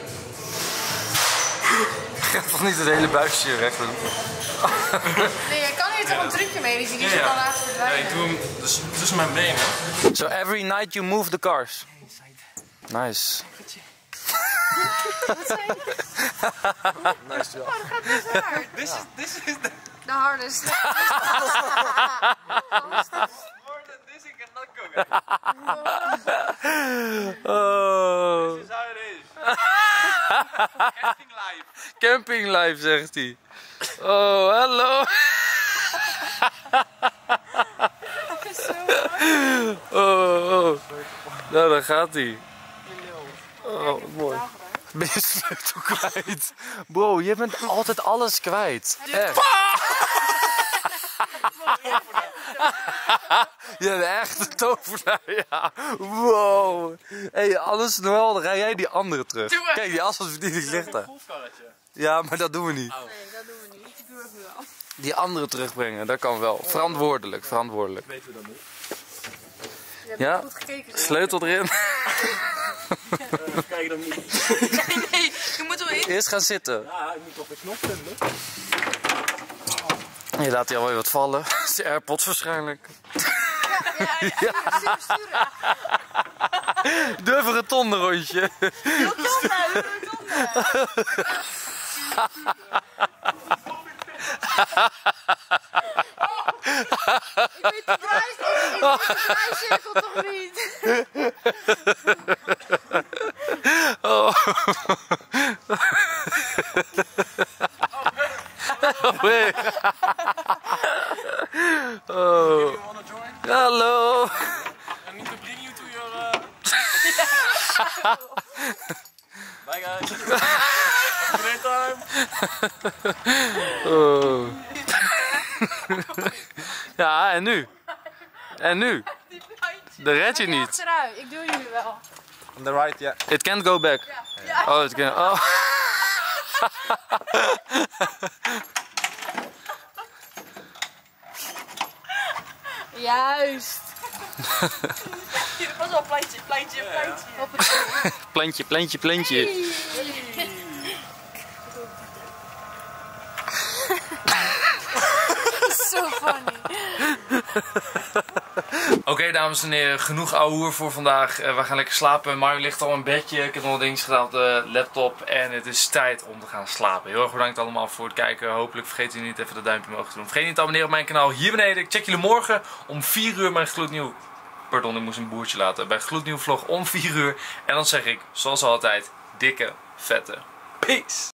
Ik ga toch niet het hele buisje weg doen? Nee, jij kan hier toch een trucje mee, dus je Ja, zit ja. dan laten Ja, verdwijnen. ik doe hem dus tussen mijn benen. So every night you move the cars. Nice. Nice job. Oh, dat gaat best hard. This is, this is the... De hardest. Oh. This is how it is. Camping life. Camping life, zegt hij. Oh, hallo. Oh, oh. Nou, daar gaat hij. Oh, mooi. Ben je sleutel kwijt? Bro, je bent altijd alles kwijt. Echt. Je bent echt een tovenaar, ja. Wow. Hé, hey, alles wel, dan rij jij die andere terug. Kijk, die asfaltbediening ligt daar. Ja, maar dat doen we niet. Nee, dat doen we niet. Ik doe het nu wel. Die andere terugbrengen, dat kan wel. Verantwoordelijk, verantwoordelijk. Weten we dat niet? Je hebt Ja? goed gekeken. Sleutel erin. Even kijken dan niet. Nee, nee, je moet wel in. Eerst gaan zitten. Ja, ik moet toch de knop vinden. Je laat hij alweer wat vallen. Zijn AirPods waarschijnlijk. Ja, ja, ja. ja. Sturen. Doe even een tondenrondje. Rotonde, rotonde. Ik weet de prijs niet. Ik weet de prijscirkel toch niet. Oh. Oh, nee. Oh. Hallo. I need to bring you to your... Uh... Bye guys. Have a great time. Oh. Ja, en nu? En nu? Dat red je niet. Achteruit, ik doe jullie wel. On the right, yeah. It can't go back. Ja. Oh, it can. Oh. Juist. Pas op, pleintje, pleintje, pleintje. Op het Plantje, plantje, plantje. zo funny. Oké, okay, dames en heren, genoeg ouwehoer voor vandaag. Uh, we gaan lekker slapen. Mario ligt al in bedje. Ik heb nog wat dingen gedaan op de laptop. En het is tijd om te gaan slapen. Heel erg bedankt allemaal voor het kijken. Hopelijk vergeet jullie niet even dat duimpje omhoog te doen. Vergeet niet te abonneren op mijn kanaal hier beneden. Ik check jullie morgen om vier uur mijn gloednieuw... Pardon, ik moest een boertje laten. Bij gloednieuw vlog om vier uur. En dan zeg ik, zoals altijd, dikke, vette peace.